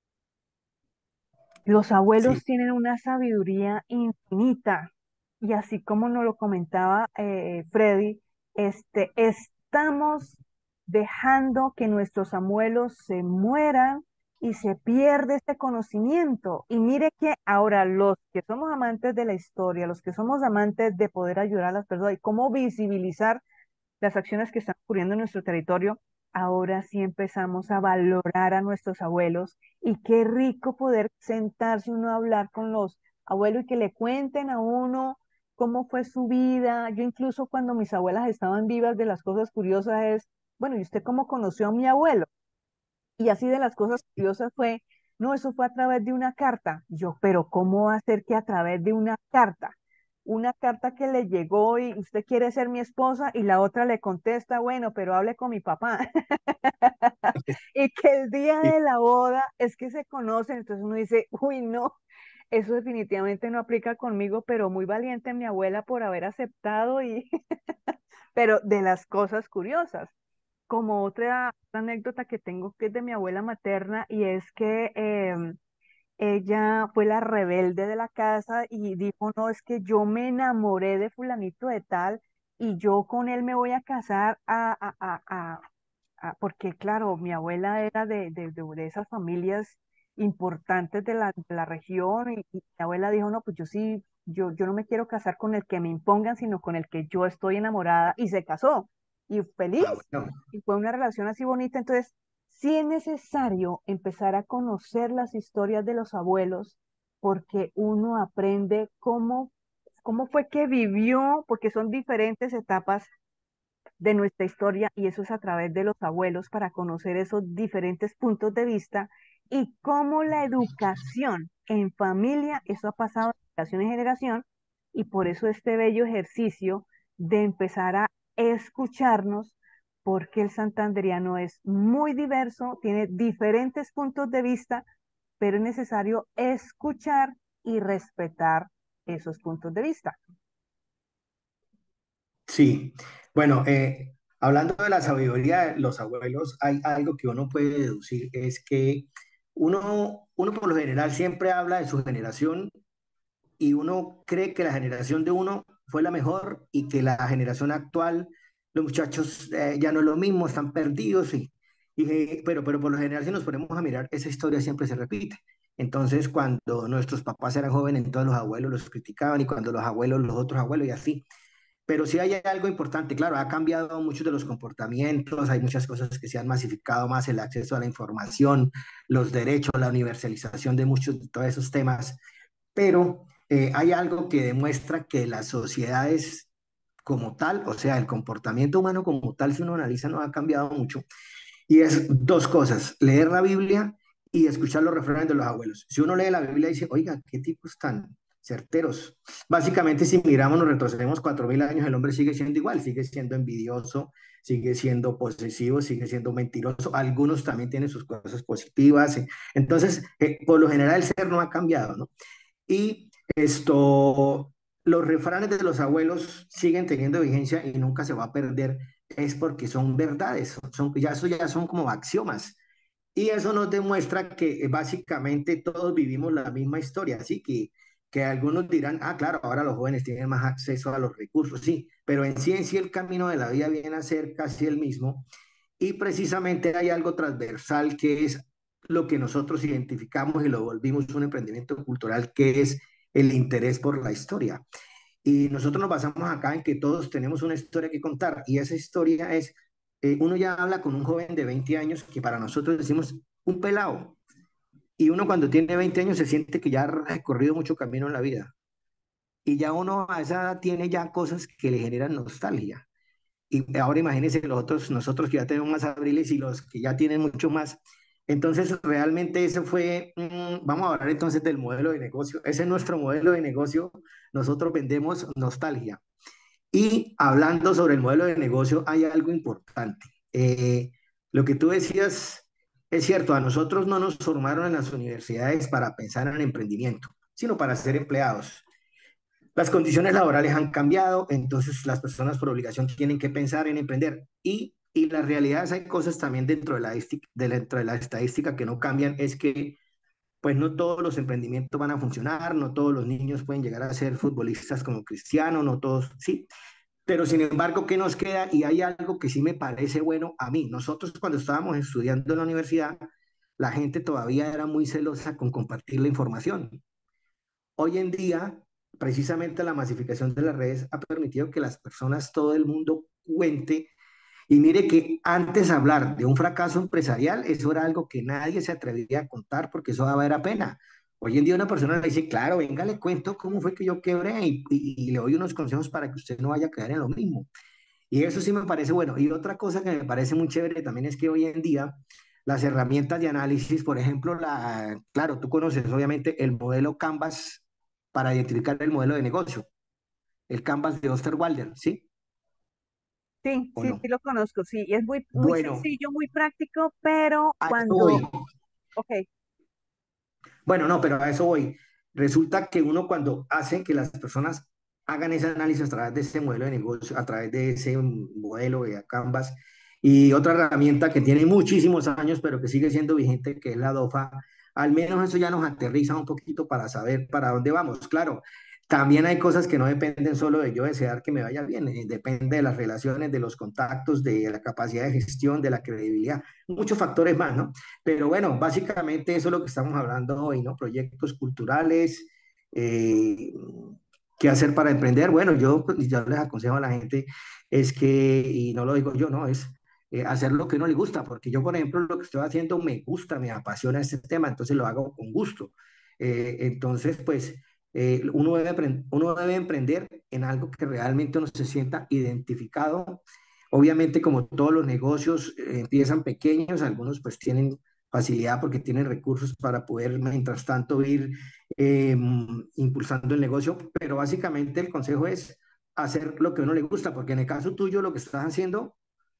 Los Sí, abuelos tienen una sabiduría infinita y así como nos lo comentaba Freddy, estamos dejando que nuestros abuelos se mueran y se pierde este conocimiento. Y mire que ahora los que somos amantes de la historia, los que somos amantes de poder ayudar a las personas y cómo visibilizar las acciones que están ocurriendo en nuestro territorio, ahora sí empezamos a valorar a nuestros abuelos y qué rico poder sentarse uno a hablar con los abuelos y que le cuenten a uno cómo fue su vida. Yo incluso cuando mis abuelas estaban vivas, de las cosas curiosas es, bueno, ¿y usted cómo conoció a mi abuelo? Y así de las cosas curiosas fue, no, eso fue a través de una carta. Yo, pero ¿cómo hacer que a través de una carta? Una carta que le llegó y usted quiere ser mi esposa y la otra le contesta, bueno, pero hable con mi papá. Y que el día sí. de la boda es que se conocen, entonces uno dice, uy, no, eso definitivamente no aplica conmigo, pero muy valiente mi abuela por haber aceptado y, pero de las cosas curiosas. Como otra anécdota que tengo que es de mi abuela materna y es que ella fue la rebelde de la casa y dijo, no, es que yo me enamoré de fulanito de tal y yo con él me voy a casar porque claro, mi abuela era de esas familias importantes de la región y mi abuela dijo, no, pues yo sí, yo no me quiero casar con el que me impongan, sino con el que yo estoy enamorada y se casó y feliz Ah, bueno. y fue una relación así bonita. Entonces, sí es necesario empezar a conocer las historias de los abuelos porque uno aprende cómo fue que vivió, porque son diferentes etapas de nuestra historia y eso es a través de los abuelos para conocer esos diferentes puntos de vista y cómo la educación en familia, eso ha pasado de generación en generación y por eso este bello ejercicio de empezar a escucharnos porque el santanderiano es muy diverso, tiene diferentes puntos de vista, pero es necesario escuchar y respetar esos puntos de vista. Sí, bueno, hablando de la sabiduría de los abuelos, hay algo que uno puede deducir, es que uno por lo general siempre habla de su generación y uno cree que la generación de uno fue la mejor y que la generación actual, los muchachos ya no es lo mismo, están perdidos, pero por lo general si nos ponemos a mirar, esa historia siempre se repite. Entonces, cuando nuestros papás eran jóvenes, entonces los abuelos los criticaban y cuando los abuelos, los otros abuelos y así. Pero sí hay algo importante, claro, ha cambiado muchos de los comportamientos, hay muchas cosas que se han masificado más, el acceso a la información, los derechos, la universalización de muchos de todos esos temas, pero hay algo que demuestra que las sociedades como tal, o sea, el comportamiento humano como tal, si uno analiza, no ha cambiado mucho. Y es dos cosas, leer la Biblia y escuchar los refranes de los abuelos. Si uno lee la Biblia y dice, oiga, qué tipos tan certeros. Básicamente, si miramos, nos retrocedemos 4000 años, el hombre sigue siendo igual, sigue siendo envidioso, sigue siendo posesivo, sigue siendo mentiroso. Algunos también tienen sus cosas positivas. Entonces, por lo general, el ser no ha cambiado, ¿no? Y los refranes de los abuelos siguen teniendo vigencia y nunca se va a perder, es porque son verdades, eso ya son como axiomas. Y eso nos demuestra que básicamente todos vivimos la misma historia, así que algunos dirán, ah, claro, ahora los jóvenes tienen más acceso a los recursos, sí, pero en sí el camino de la vida viene a ser casi el mismo y precisamente hay algo transversal que es lo que nosotros identificamos y lo volvimos un emprendimiento cultural, que es el interés por la historia. Y nosotros nos basamos acá en que todos tenemos una historia que contar y esa historia es, uno ya habla con un joven de 20 años que para nosotros decimos un pelado y uno cuando tiene 20 años se siente que ya ha recorrido mucho camino en la vida. y ya uno a esa edad tiene ya cosas que le generan nostalgia. Y ahora imagínense nosotros que ya tenemos más abriles y los que ya tienen mucho más. Entonces, realmente eso fue, vamos a hablar entonces del modelo de negocio. Ese es nuestro modelo de negocio. Nosotros vendemos nostalgia. Y hablando sobre el modelo de negocio, hay algo importante. Lo que tú decías es cierto, a nosotros no nos formaron en las universidades para pensar en emprendimiento, sino para ser empleados. Las condiciones laborales han cambiado, entonces las personas por obligación tienen que pensar en emprender. Y la realidad es hay cosas también dentro de la estadística que no cambian, es que pues no todos los emprendimientos van a funcionar, no todos los niños pueden llegar a ser futbolistas como Cristiano, no todos, sí, pero sin embargo, ¿qué nos queda? Y hay algo que sí me parece bueno a mí. Nosotros cuando estábamos estudiando en la universidad, la gente todavía era muy celosa con compartir la información. Hoy en día, precisamente la masificación de las redes ha permitido que las personas, todo el mundo cuente. Y mire que antes hablar de un fracaso empresarial, eso era algo que nadie se atrevía a contar porque eso daba era pena. Hoy en día una persona le dice, claro, venga, le cuento cómo fue que yo quebré y le doy unos consejos para que usted no vaya a caer en lo mismo. Y eso sí me parece bueno. Y otra cosa que me parece muy chévere también es que hoy en día las herramientas de análisis, por ejemplo, claro, tú conoces obviamente el modelo Canvas para identificar el modelo de negocio, el Canvas de Osterwalder, ¿sí? Sí, ¿O sí, no? sí lo conozco, sí, y es muy, muy Bueno, sencillo, muy práctico, pero a eso cuando, voy. ok, Bueno, no, pero a eso voy. Resulta que uno cuando hace que las personas hagan ese análisis a través de ese modelo de negocio, a través de ese modelo de Canvas, y otra herramienta que tiene muchísimos años, pero que sigue siendo vigente, que es la DOFA, al menos eso ya nos aterriza un poquito para saber para dónde vamos. Claro, también hay cosas que no dependen solo de yo desear que me vaya bien, depende de las relaciones, de los contactos, de la capacidad de gestión, de la credibilidad, muchos factores más, ¿no? Pero bueno, básicamente eso es lo que estamos hablando hoy, ¿no? Proyectos culturales, eh, qué hacer para emprender. Bueno, yo les aconsejo a la gente es que, y no lo digo yo, no, es hacer lo que no le gusta, porque yo, por ejemplo, lo que estoy haciendo me gusta, me apasiona este tema, entonces lo hago con gusto. Entonces, pues, uno debe emprender en algo que realmente uno se sienta identificado. Obviamente, como todos los negocios, empiezan pequeños, algunos pues tienen facilidad porque tienen recursos para poder, mientras tanto, ir impulsando el negocio, pero básicamente el consejo es hacer lo que a uno le gusta, porque en el caso tuyo lo que estás haciendo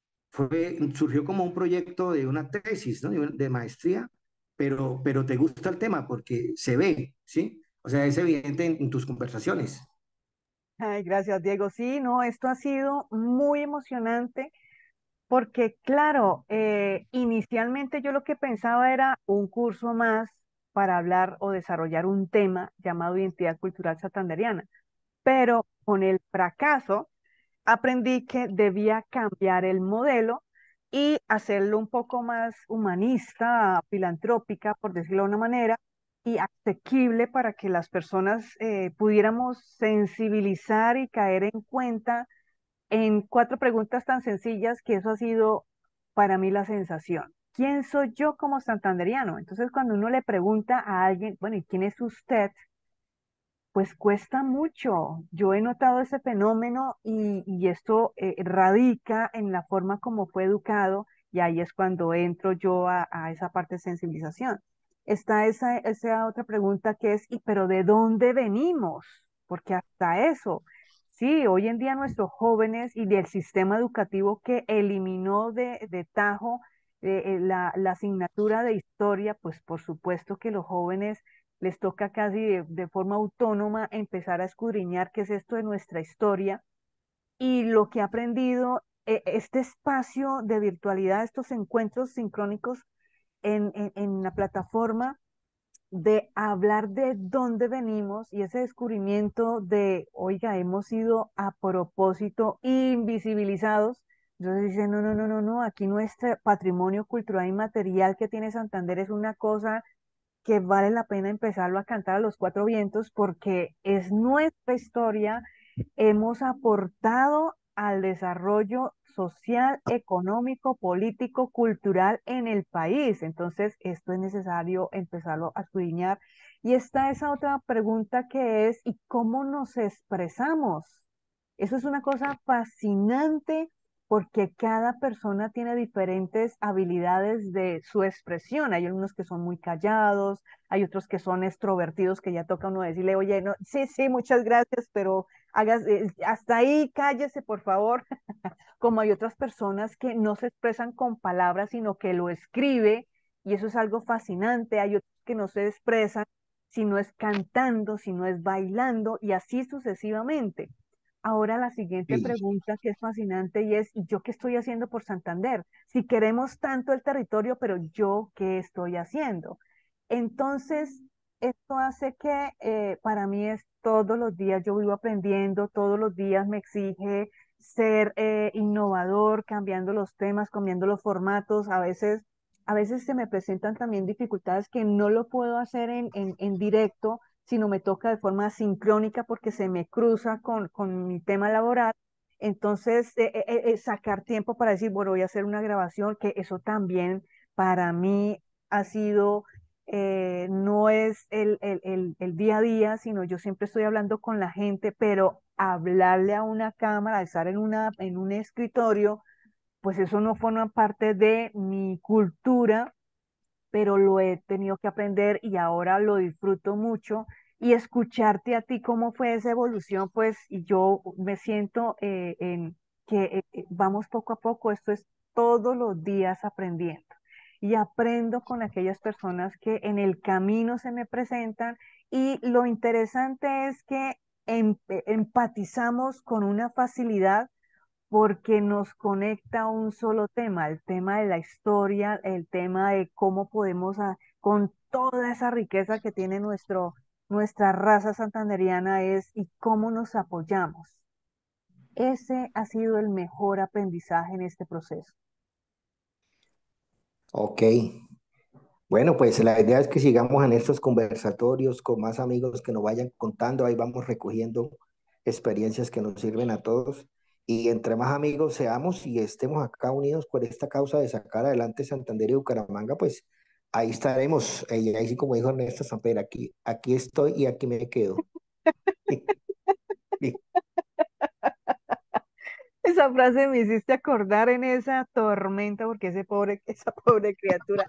surgió como un proyecto de una tesis, ¿no? De maestría, pero te gusta el tema porque se ve, ¿sí? O sea, es evidente en tus conversaciones. ay, gracias, Diego. Sí, no, esto ha sido muy emocionante porque, claro, inicialmente yo lo que pensaba era un curso más para hablar o desarrollar un tema llamado identidad cultural santandereana, pero con el fracaso aprendí que debía cambiar el modelo y hacerlo un poco más humanista, filantrópica, por decirlo de una manera, y asequible para que las personas pudiéramos sensibilizar y caer en cuenta en cuatro preguntas tan sencillas que eso ha sido para mí la sensación. ¿Quién soy yo como santanderiano? Entonces, cuando uno le pregunta a alguien, bueno, ¿y quién es usted? Pues cuesta mucho. Yo he notado ese fenómeno y esto radica en la forma como fue educado y ahí es cuando entro yo a esa parte de sensibilización. Está esa otra pregunta que es, ¿y pero de dónde venimos? Porque hasta eso, sí, hoy en día nuestros jóvenes y del sistema educativo que eliminó de tajo la asignatura de historia, pues por supuesto que los jóvenes les toca casi de forma autónoma empezar a escudriñar qué es esto de nuestra historia y lo que he aprendido, este espacio de virtualidad, estos encuentros sincrónicos en la plataforma de hablar de dónde venimos y ese descubrimiento de, oiga, hemos sido a propósito invisibilizados. Entonces dicen, no, no, no, no, no, aquí nuestro patrimonio cultural y material que tiene Santander es una cosa que vale la pena empezarlo a cantar a los cuatro vientos porque es nuestra historia, hemos aportado al desarrollo social, económico, político, cultural en el país. Entonces, esto es necesario empezarlo a escudriñar. Y está esa otra pregunta que es, ¿y cómo nos expresamos? Eso es una cosa fascinante porque cada persona tiene diferentes habilidades de su expresión. Hay algunos que son muy callados, hay otros que son extrovertidos, que ya toca uno decirle, oye, no, sí, sí, muchas gracias, pero hagas, hasta ahí, cállese, por favor. Como hay otras personas que no se expresan con palabras, sino que lo escribe, y eso es algo fascinante. Hay otros que no se expresan si no es cantando, si no es bailando, y así sucesivamente. Ahora la siguiente Sí, pregunta que es fascinante y es, ¿y yo qué estoy haciendo por Santander? Si queremos tanto el territorio, pero yo qué estoy haciendo. Entonces, esto hace que para mí es todos los días, yo vivo aprendiendo, todos los días me exige ser innovador, cambiando los temas, cambiando los formatos. A veces se me presentan también dificultades que no lo puedo hacer en directo, sino me toca de forma sincrónica porque se me cruza con mi tema laboral. Entonces, sacar tiempo para decir, bueno, voy a hacer una grabación, que eso también para mí ha sido, no es el día a día, sino yo siempre estoy hablando con la gente, pero hablarle a una cámara, estar en un escritorio, pues eso no forma parte de mi cultura, pero lo he tenido que aprender y ahora lo disfruto mucho. Y escucharte a ti cómo fue esa evolución, pues, y yo me siento en que vamos poco a poco, esto es todos los días aprendiendo. Y aprendo con aquellas personas que en el camino se me presentan y lo interesante es que empatizamos con una facilidad porque nos conecta a un solo tema, el tema de la historia, el tema de cómo podemos, con toda esa riqueza que tiene nuestra raza santanderiana, es y cómo nos apoyamos. Ese ha sido el mejor aprendizaje en este proceso. ok. Bueno, pues la idea es que sigamos en estos conversatorios con más amigos que nos vayan contando, ahí vamos recogiendo experiencias que nos sirven a todos y entre más amigos seamos y estemos acá unidos por esta causa de sacar adelante Santander y Bucaramanga, pues ahí estaremos. Y ahí sí, como dijo Ernesto Samper, aquí estoy y aquí me quedo. Esa frase me hiciste acordar en esa tormenta, porque ese pobre, esa pobre criatura.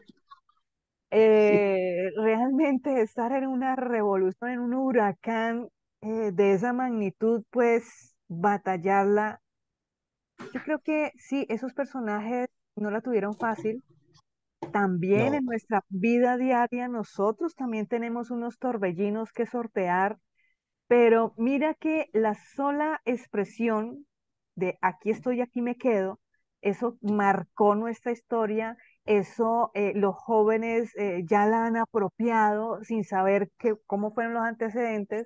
Realmente estar en una revolución, en un huracán de esa magnitud, pues batallarla. Yo creo que sí, esos personajes no la tuvieron fácil. También No, en nuestra vida diaria nosotros también tenemos unos torbellinos que sortear, pero mira que la sola expresión de aquí estoy, aquí me quedo, eso marcó nuestra historia, eso los jóvenes ya la han apropiado sin saber cómo fueron los antecedentes,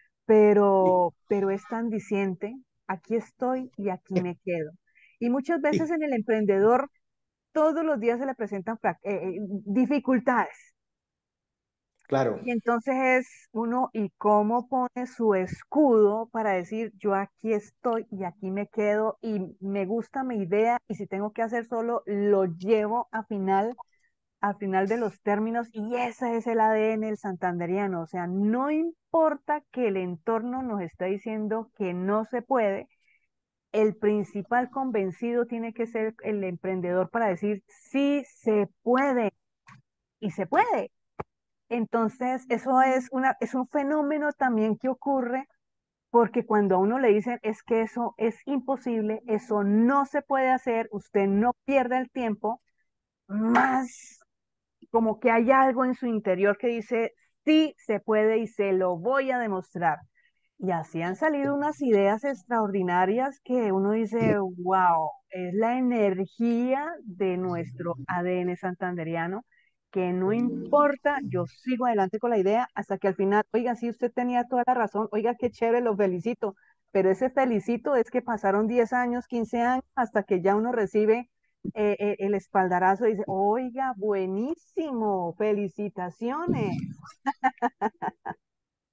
pero es tan diciente, aquí estoy y aquí me quedo. Y muchas veces en el emprendedor todos los días se le presentan dificultades. claro. Y entonces es uno, ¿y cómo pone su escudo para decir, yo aquí estoy y aquí me quedo y me gusta mi idea y si tengo que hacer solo, lo llevo al final de los términos y ese es el ADN del santanderiano. O sea, no importa que el entorno nos esté diciendo que no se puede, el principal convencido tiene que ser el emprendedor para decir, sí se puede y se puede. Entonces, eso es un fenómeno también que ocurre porque cuando a uno le dicen es que eso es imposible, eso no se puede hacer, usted no pierde el tiempo, más como que hay algo en su interior que dice, sí se puede y se lo voy a demostrar. Y así han salido unas ideas extraordinarias que uno dice, wow, es la energía de nuestro ADN santanderiano, que no importa, yo sigo adelante con la idea hasta que al final, oiga, sí, usted tenía toda la razón, oiga, qué chévere, lo felicito, pero ese felicito es que pasaron 10 años, 15 años, hasta que ya uno recibe el espaldarazo y dice, oiga, buenísimo, felicitaciones.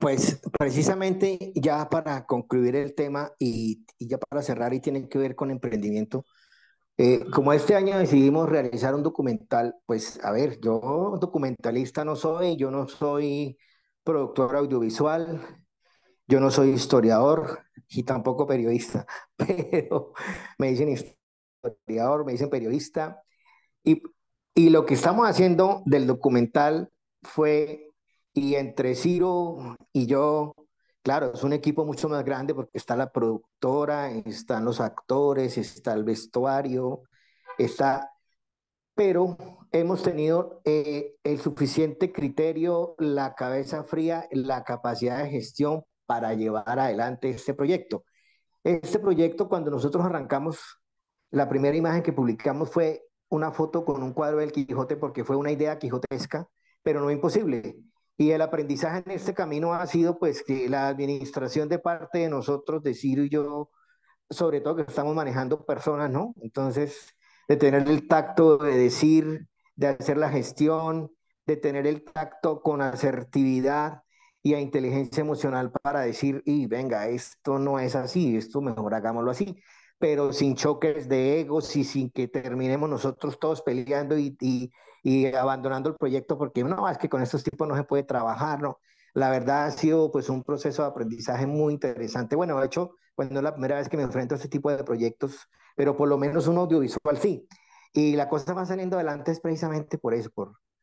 Pues precisamente ya para concluir el tema y ya para cerrar y tiene que ver con emprendimiento, como este año decidimos realizar un documental, pues a ver, yo documentalista no soy, yo no soy productor audiovisual, yo no soy historiador y tampoco periodista, pero me dicen historiador, me dicen periodista y, y lo que estamos haciendo del documental fue, y entre Ciro y yo, claro, es un equipo mucho más grande porque está la productora, están los actores, está el vestuario, está, pero hemos tenido el suficiente criterio, la cabeza fría, la capacidad de gestión para llevar adelante este proyecto. Este proyecto, cuando nosotros arrancamos, la primera imagen que publicamos fue una foto con un cuadro del Quijote porque fue una idea quijotesca, pero no imposible. Y el aprendizaje en este camino ha sido pues que la administración de parte de nosotros, de Ciro y yo, sobre todo que estamos manejando personas, ¿no? Entonces, de tener el tacto de decir, de hacer la gestión, de tener el tacto con asertividad y a inteligencia emocional para decir, y venga, esto no es así, esto mejor hagámoslo así, pero sin choques de egos y sin que terminemos nosotros todos peleando y abandonando el proyecto porque no, es que con estos tipos no se puede trabajar, ¿no? La verdad ha sido pues un proceso de aprendizaje muy interesante. Bueno, de hecho, pues no es la primera vez que me enfrento a este tipo de proyectos, pero por lo menos un audiovisual sí. Y la cosa va saliendo adelante es precisamente por eso,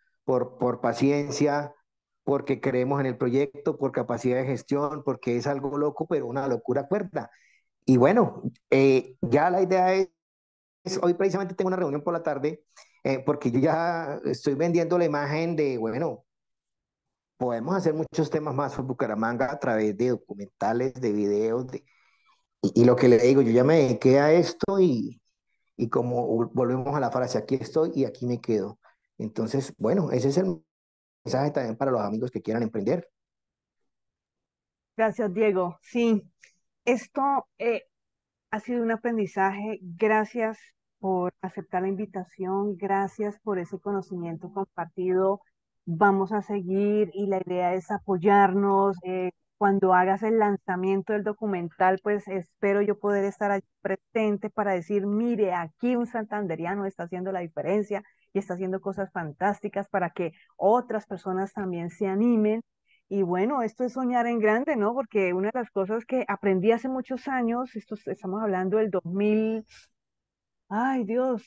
por paciencia, porque creemos en el proyecto, por capacidad de gestión, porque es algo loco, pero una locura cuerda. Y bueno, ya la idea es, hoy precisamente tengo una reunión por la tarde, porque yo ya estoy vendiendo la imagen de, bueno, podemos hacer muchos temas más por Bucaramanga a través de documentales, de videos, y lo que le digo, yo ya me dediqué a esto y como volvemos a la frase, aquí estoy y aquí me quedo. Entonces, bueno, ese es el mensaje también para los amigos que quieran emprender. Gracias, Diego. Sí, esto ha sido un aprendizaje. Gracias por aceptar la invitación. Gracias por ese conocimiento compartido. Vamos a seguir y la idea es apoyarnos. Cuando hagas el lanzamiento del documental, pues espero yo poder estar allí presente para decir, mire, aquí un santanderiano está haciendo la diferencia y está haciendo cosas fantásticas para que otras personas también se animen. Y bueno, esto es soñar en grande, ¿no? Porque una de las cosas que aprendí hace muchos años, estamos hablando del 2000, ay Dios,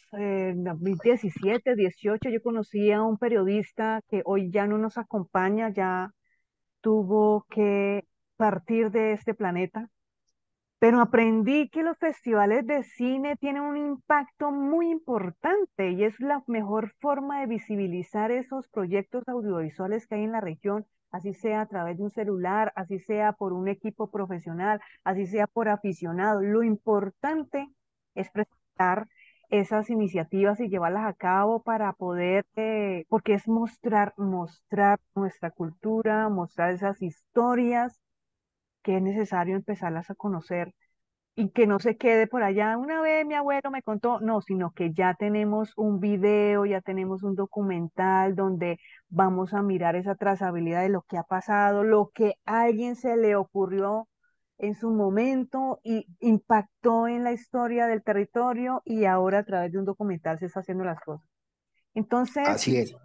2017, 18, yo conocí a un periodista que hoy ya no nos acompaña, ya tuvo que partir de este planeta, pero aprendí que los festivales de cine tienen un impacto muy importante y es la mejor forma de visibilizar esos proyectos audiovisuales que hay en la región, así sea a través de un celular, así sea por un equipo profesional, así sea por aficionados. Lo importante es presentar esas iniciativas y llevarlas a cabo para poder, porque es mostrar nuestra cultura, mostrar esas historias que es necesario empezarlas a conocer y que no se quede por allá. Una vez mi abuelo me contó, no, sino que ya tenemos un video, ya tenemos un documental donde vamos a mirar esa trazabilidad de lo que ha pasado, lo que a alguien se le ocurrió en su momento y impactó en la historia del territorio y ahora a través de un documental se está haciendo las cosas. Entonces, Así es.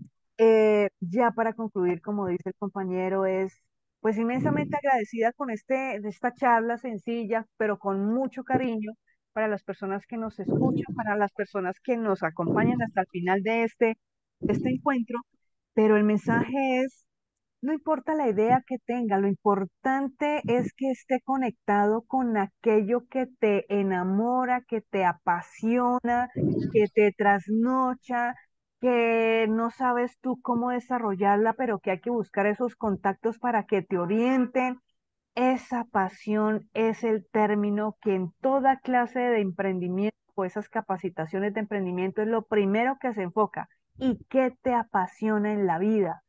ya para concluir, como dice el compañero, es pues inmensamente agradecida con de esta charla sencilla, pero con mucho cariño para las personas que nos escuchan, para las personas que nos acompañan hasta el final de este encuentro, pero el mensaje es, no importa la idea que tenga, lo importante es que esté conectado con aquello que te enamora, que te apasiona, que te trasnocha, que no sabes tú cómo desarrollarla, pero que hay que buscar esos contactos para que te orienten. Esa pasión es el término que en toda clase de emprendimiento o esas capacitaciones de emprendimiento es lo primero que se enfoca. ¿Y qué te apasiona en la vida?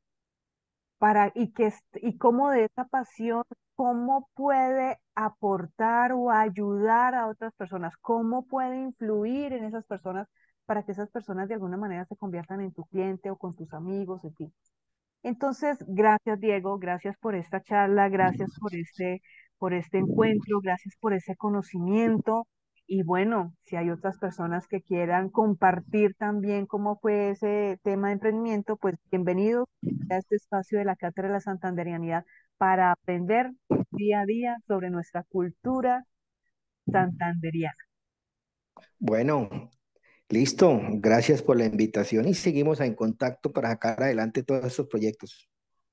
Y cómo de esa pasión, cómo puede aportar o ayudar a otras personas, cómo puede influir en esas personas para que esas personas de alguna manera se conviertan en tu cliente o con tus amigos, en fin. Entonces, gracias, Diego, gracias por esta charla, gracias por este encuentro, gracias por ese conocimiento. Y bueno, si hay otras personas que quieran compartir también cómo fue ese tema de emprendimiento, pues bienvenidos a este espacio de la Cátedra de la Santanderianidad para aprender día a día sobre nuestra cultura santanderiana. Bueno, listo. Gracias por la invitación y seguimos en contacto para sacar adelante todos estos proyectos.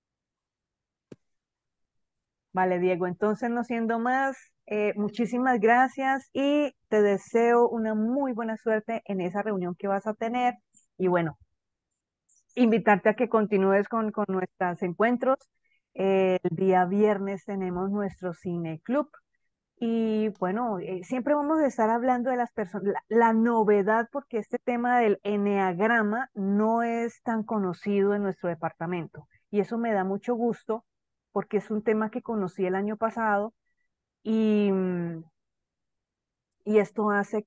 Vale, Diego, entonces no siendo más, muchísimas gracias y te deseo una muy buena suerte en esa reunión que vas a tener. Y bueno, invitarte a que continúes con nuestros encuentros. El día viernes tenemos nuestro cine club. Y bueno, siempre vamos a estar hablando de las personas, la novedad, porque este tema del eneagrama no es tan conocido en nuestro departamento. Y eso me da mucho gusto porque es un tema que conocí el año pasado y, y esto hace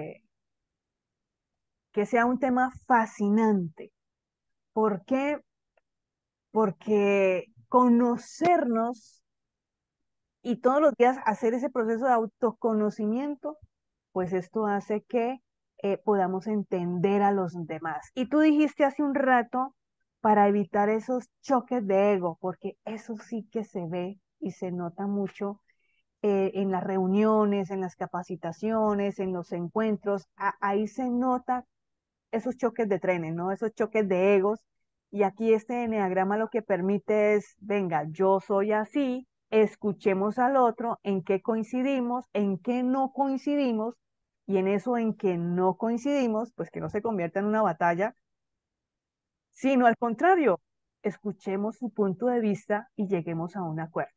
que sea un tema fascinante. ¿Por qué? Porque conocernos y todos los días hacer ese proceso de autoconocimiento, pues esto hace que podamos entender a los demás. Y tú dijiste hace un rato, para evitar esos choques de ego, porque eso sí que se ve y se nota mucho en las reuniones, en las capacitaciones, en los encuentros, ahí se nota esos choques de trenes, ¿no? Esos choques de egos. Y aquí este eneagrama lo que permite es, venga, yo soy así, escuchemos al otro, en qué coincidimos, en qué no coincidimos, y en eso en que no coincidimos, pues que no se convierta en una batalla, sino al contrario, escuchemos su punto de vista y lleguemos a un acuerdo.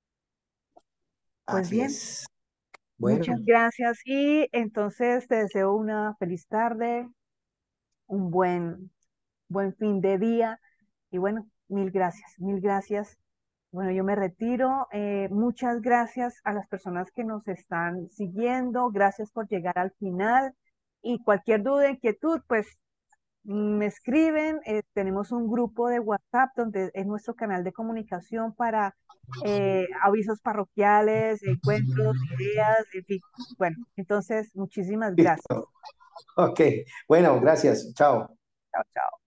Pues Así bien, es. muchas Bueno, gracias y entonces te deseo una feliz tarde, un buen fin de día. Y bueno, mil gracias, mil gracias. Bueno, yo me retiro. Muchas gracias a las personas que nos están siguiendo. Gracias por llegar al final. Y cualquier duda, inquietud, pues me escriben. Tenemos un grupo de WhatsApp donde es nuestro canal de comunicación para avisos parroquiales, encuentros, ideas, en fin. Bueno, entonces, muchísimas gracias. listo. Ok. Bueno, gracias. Chao. Chao, chao.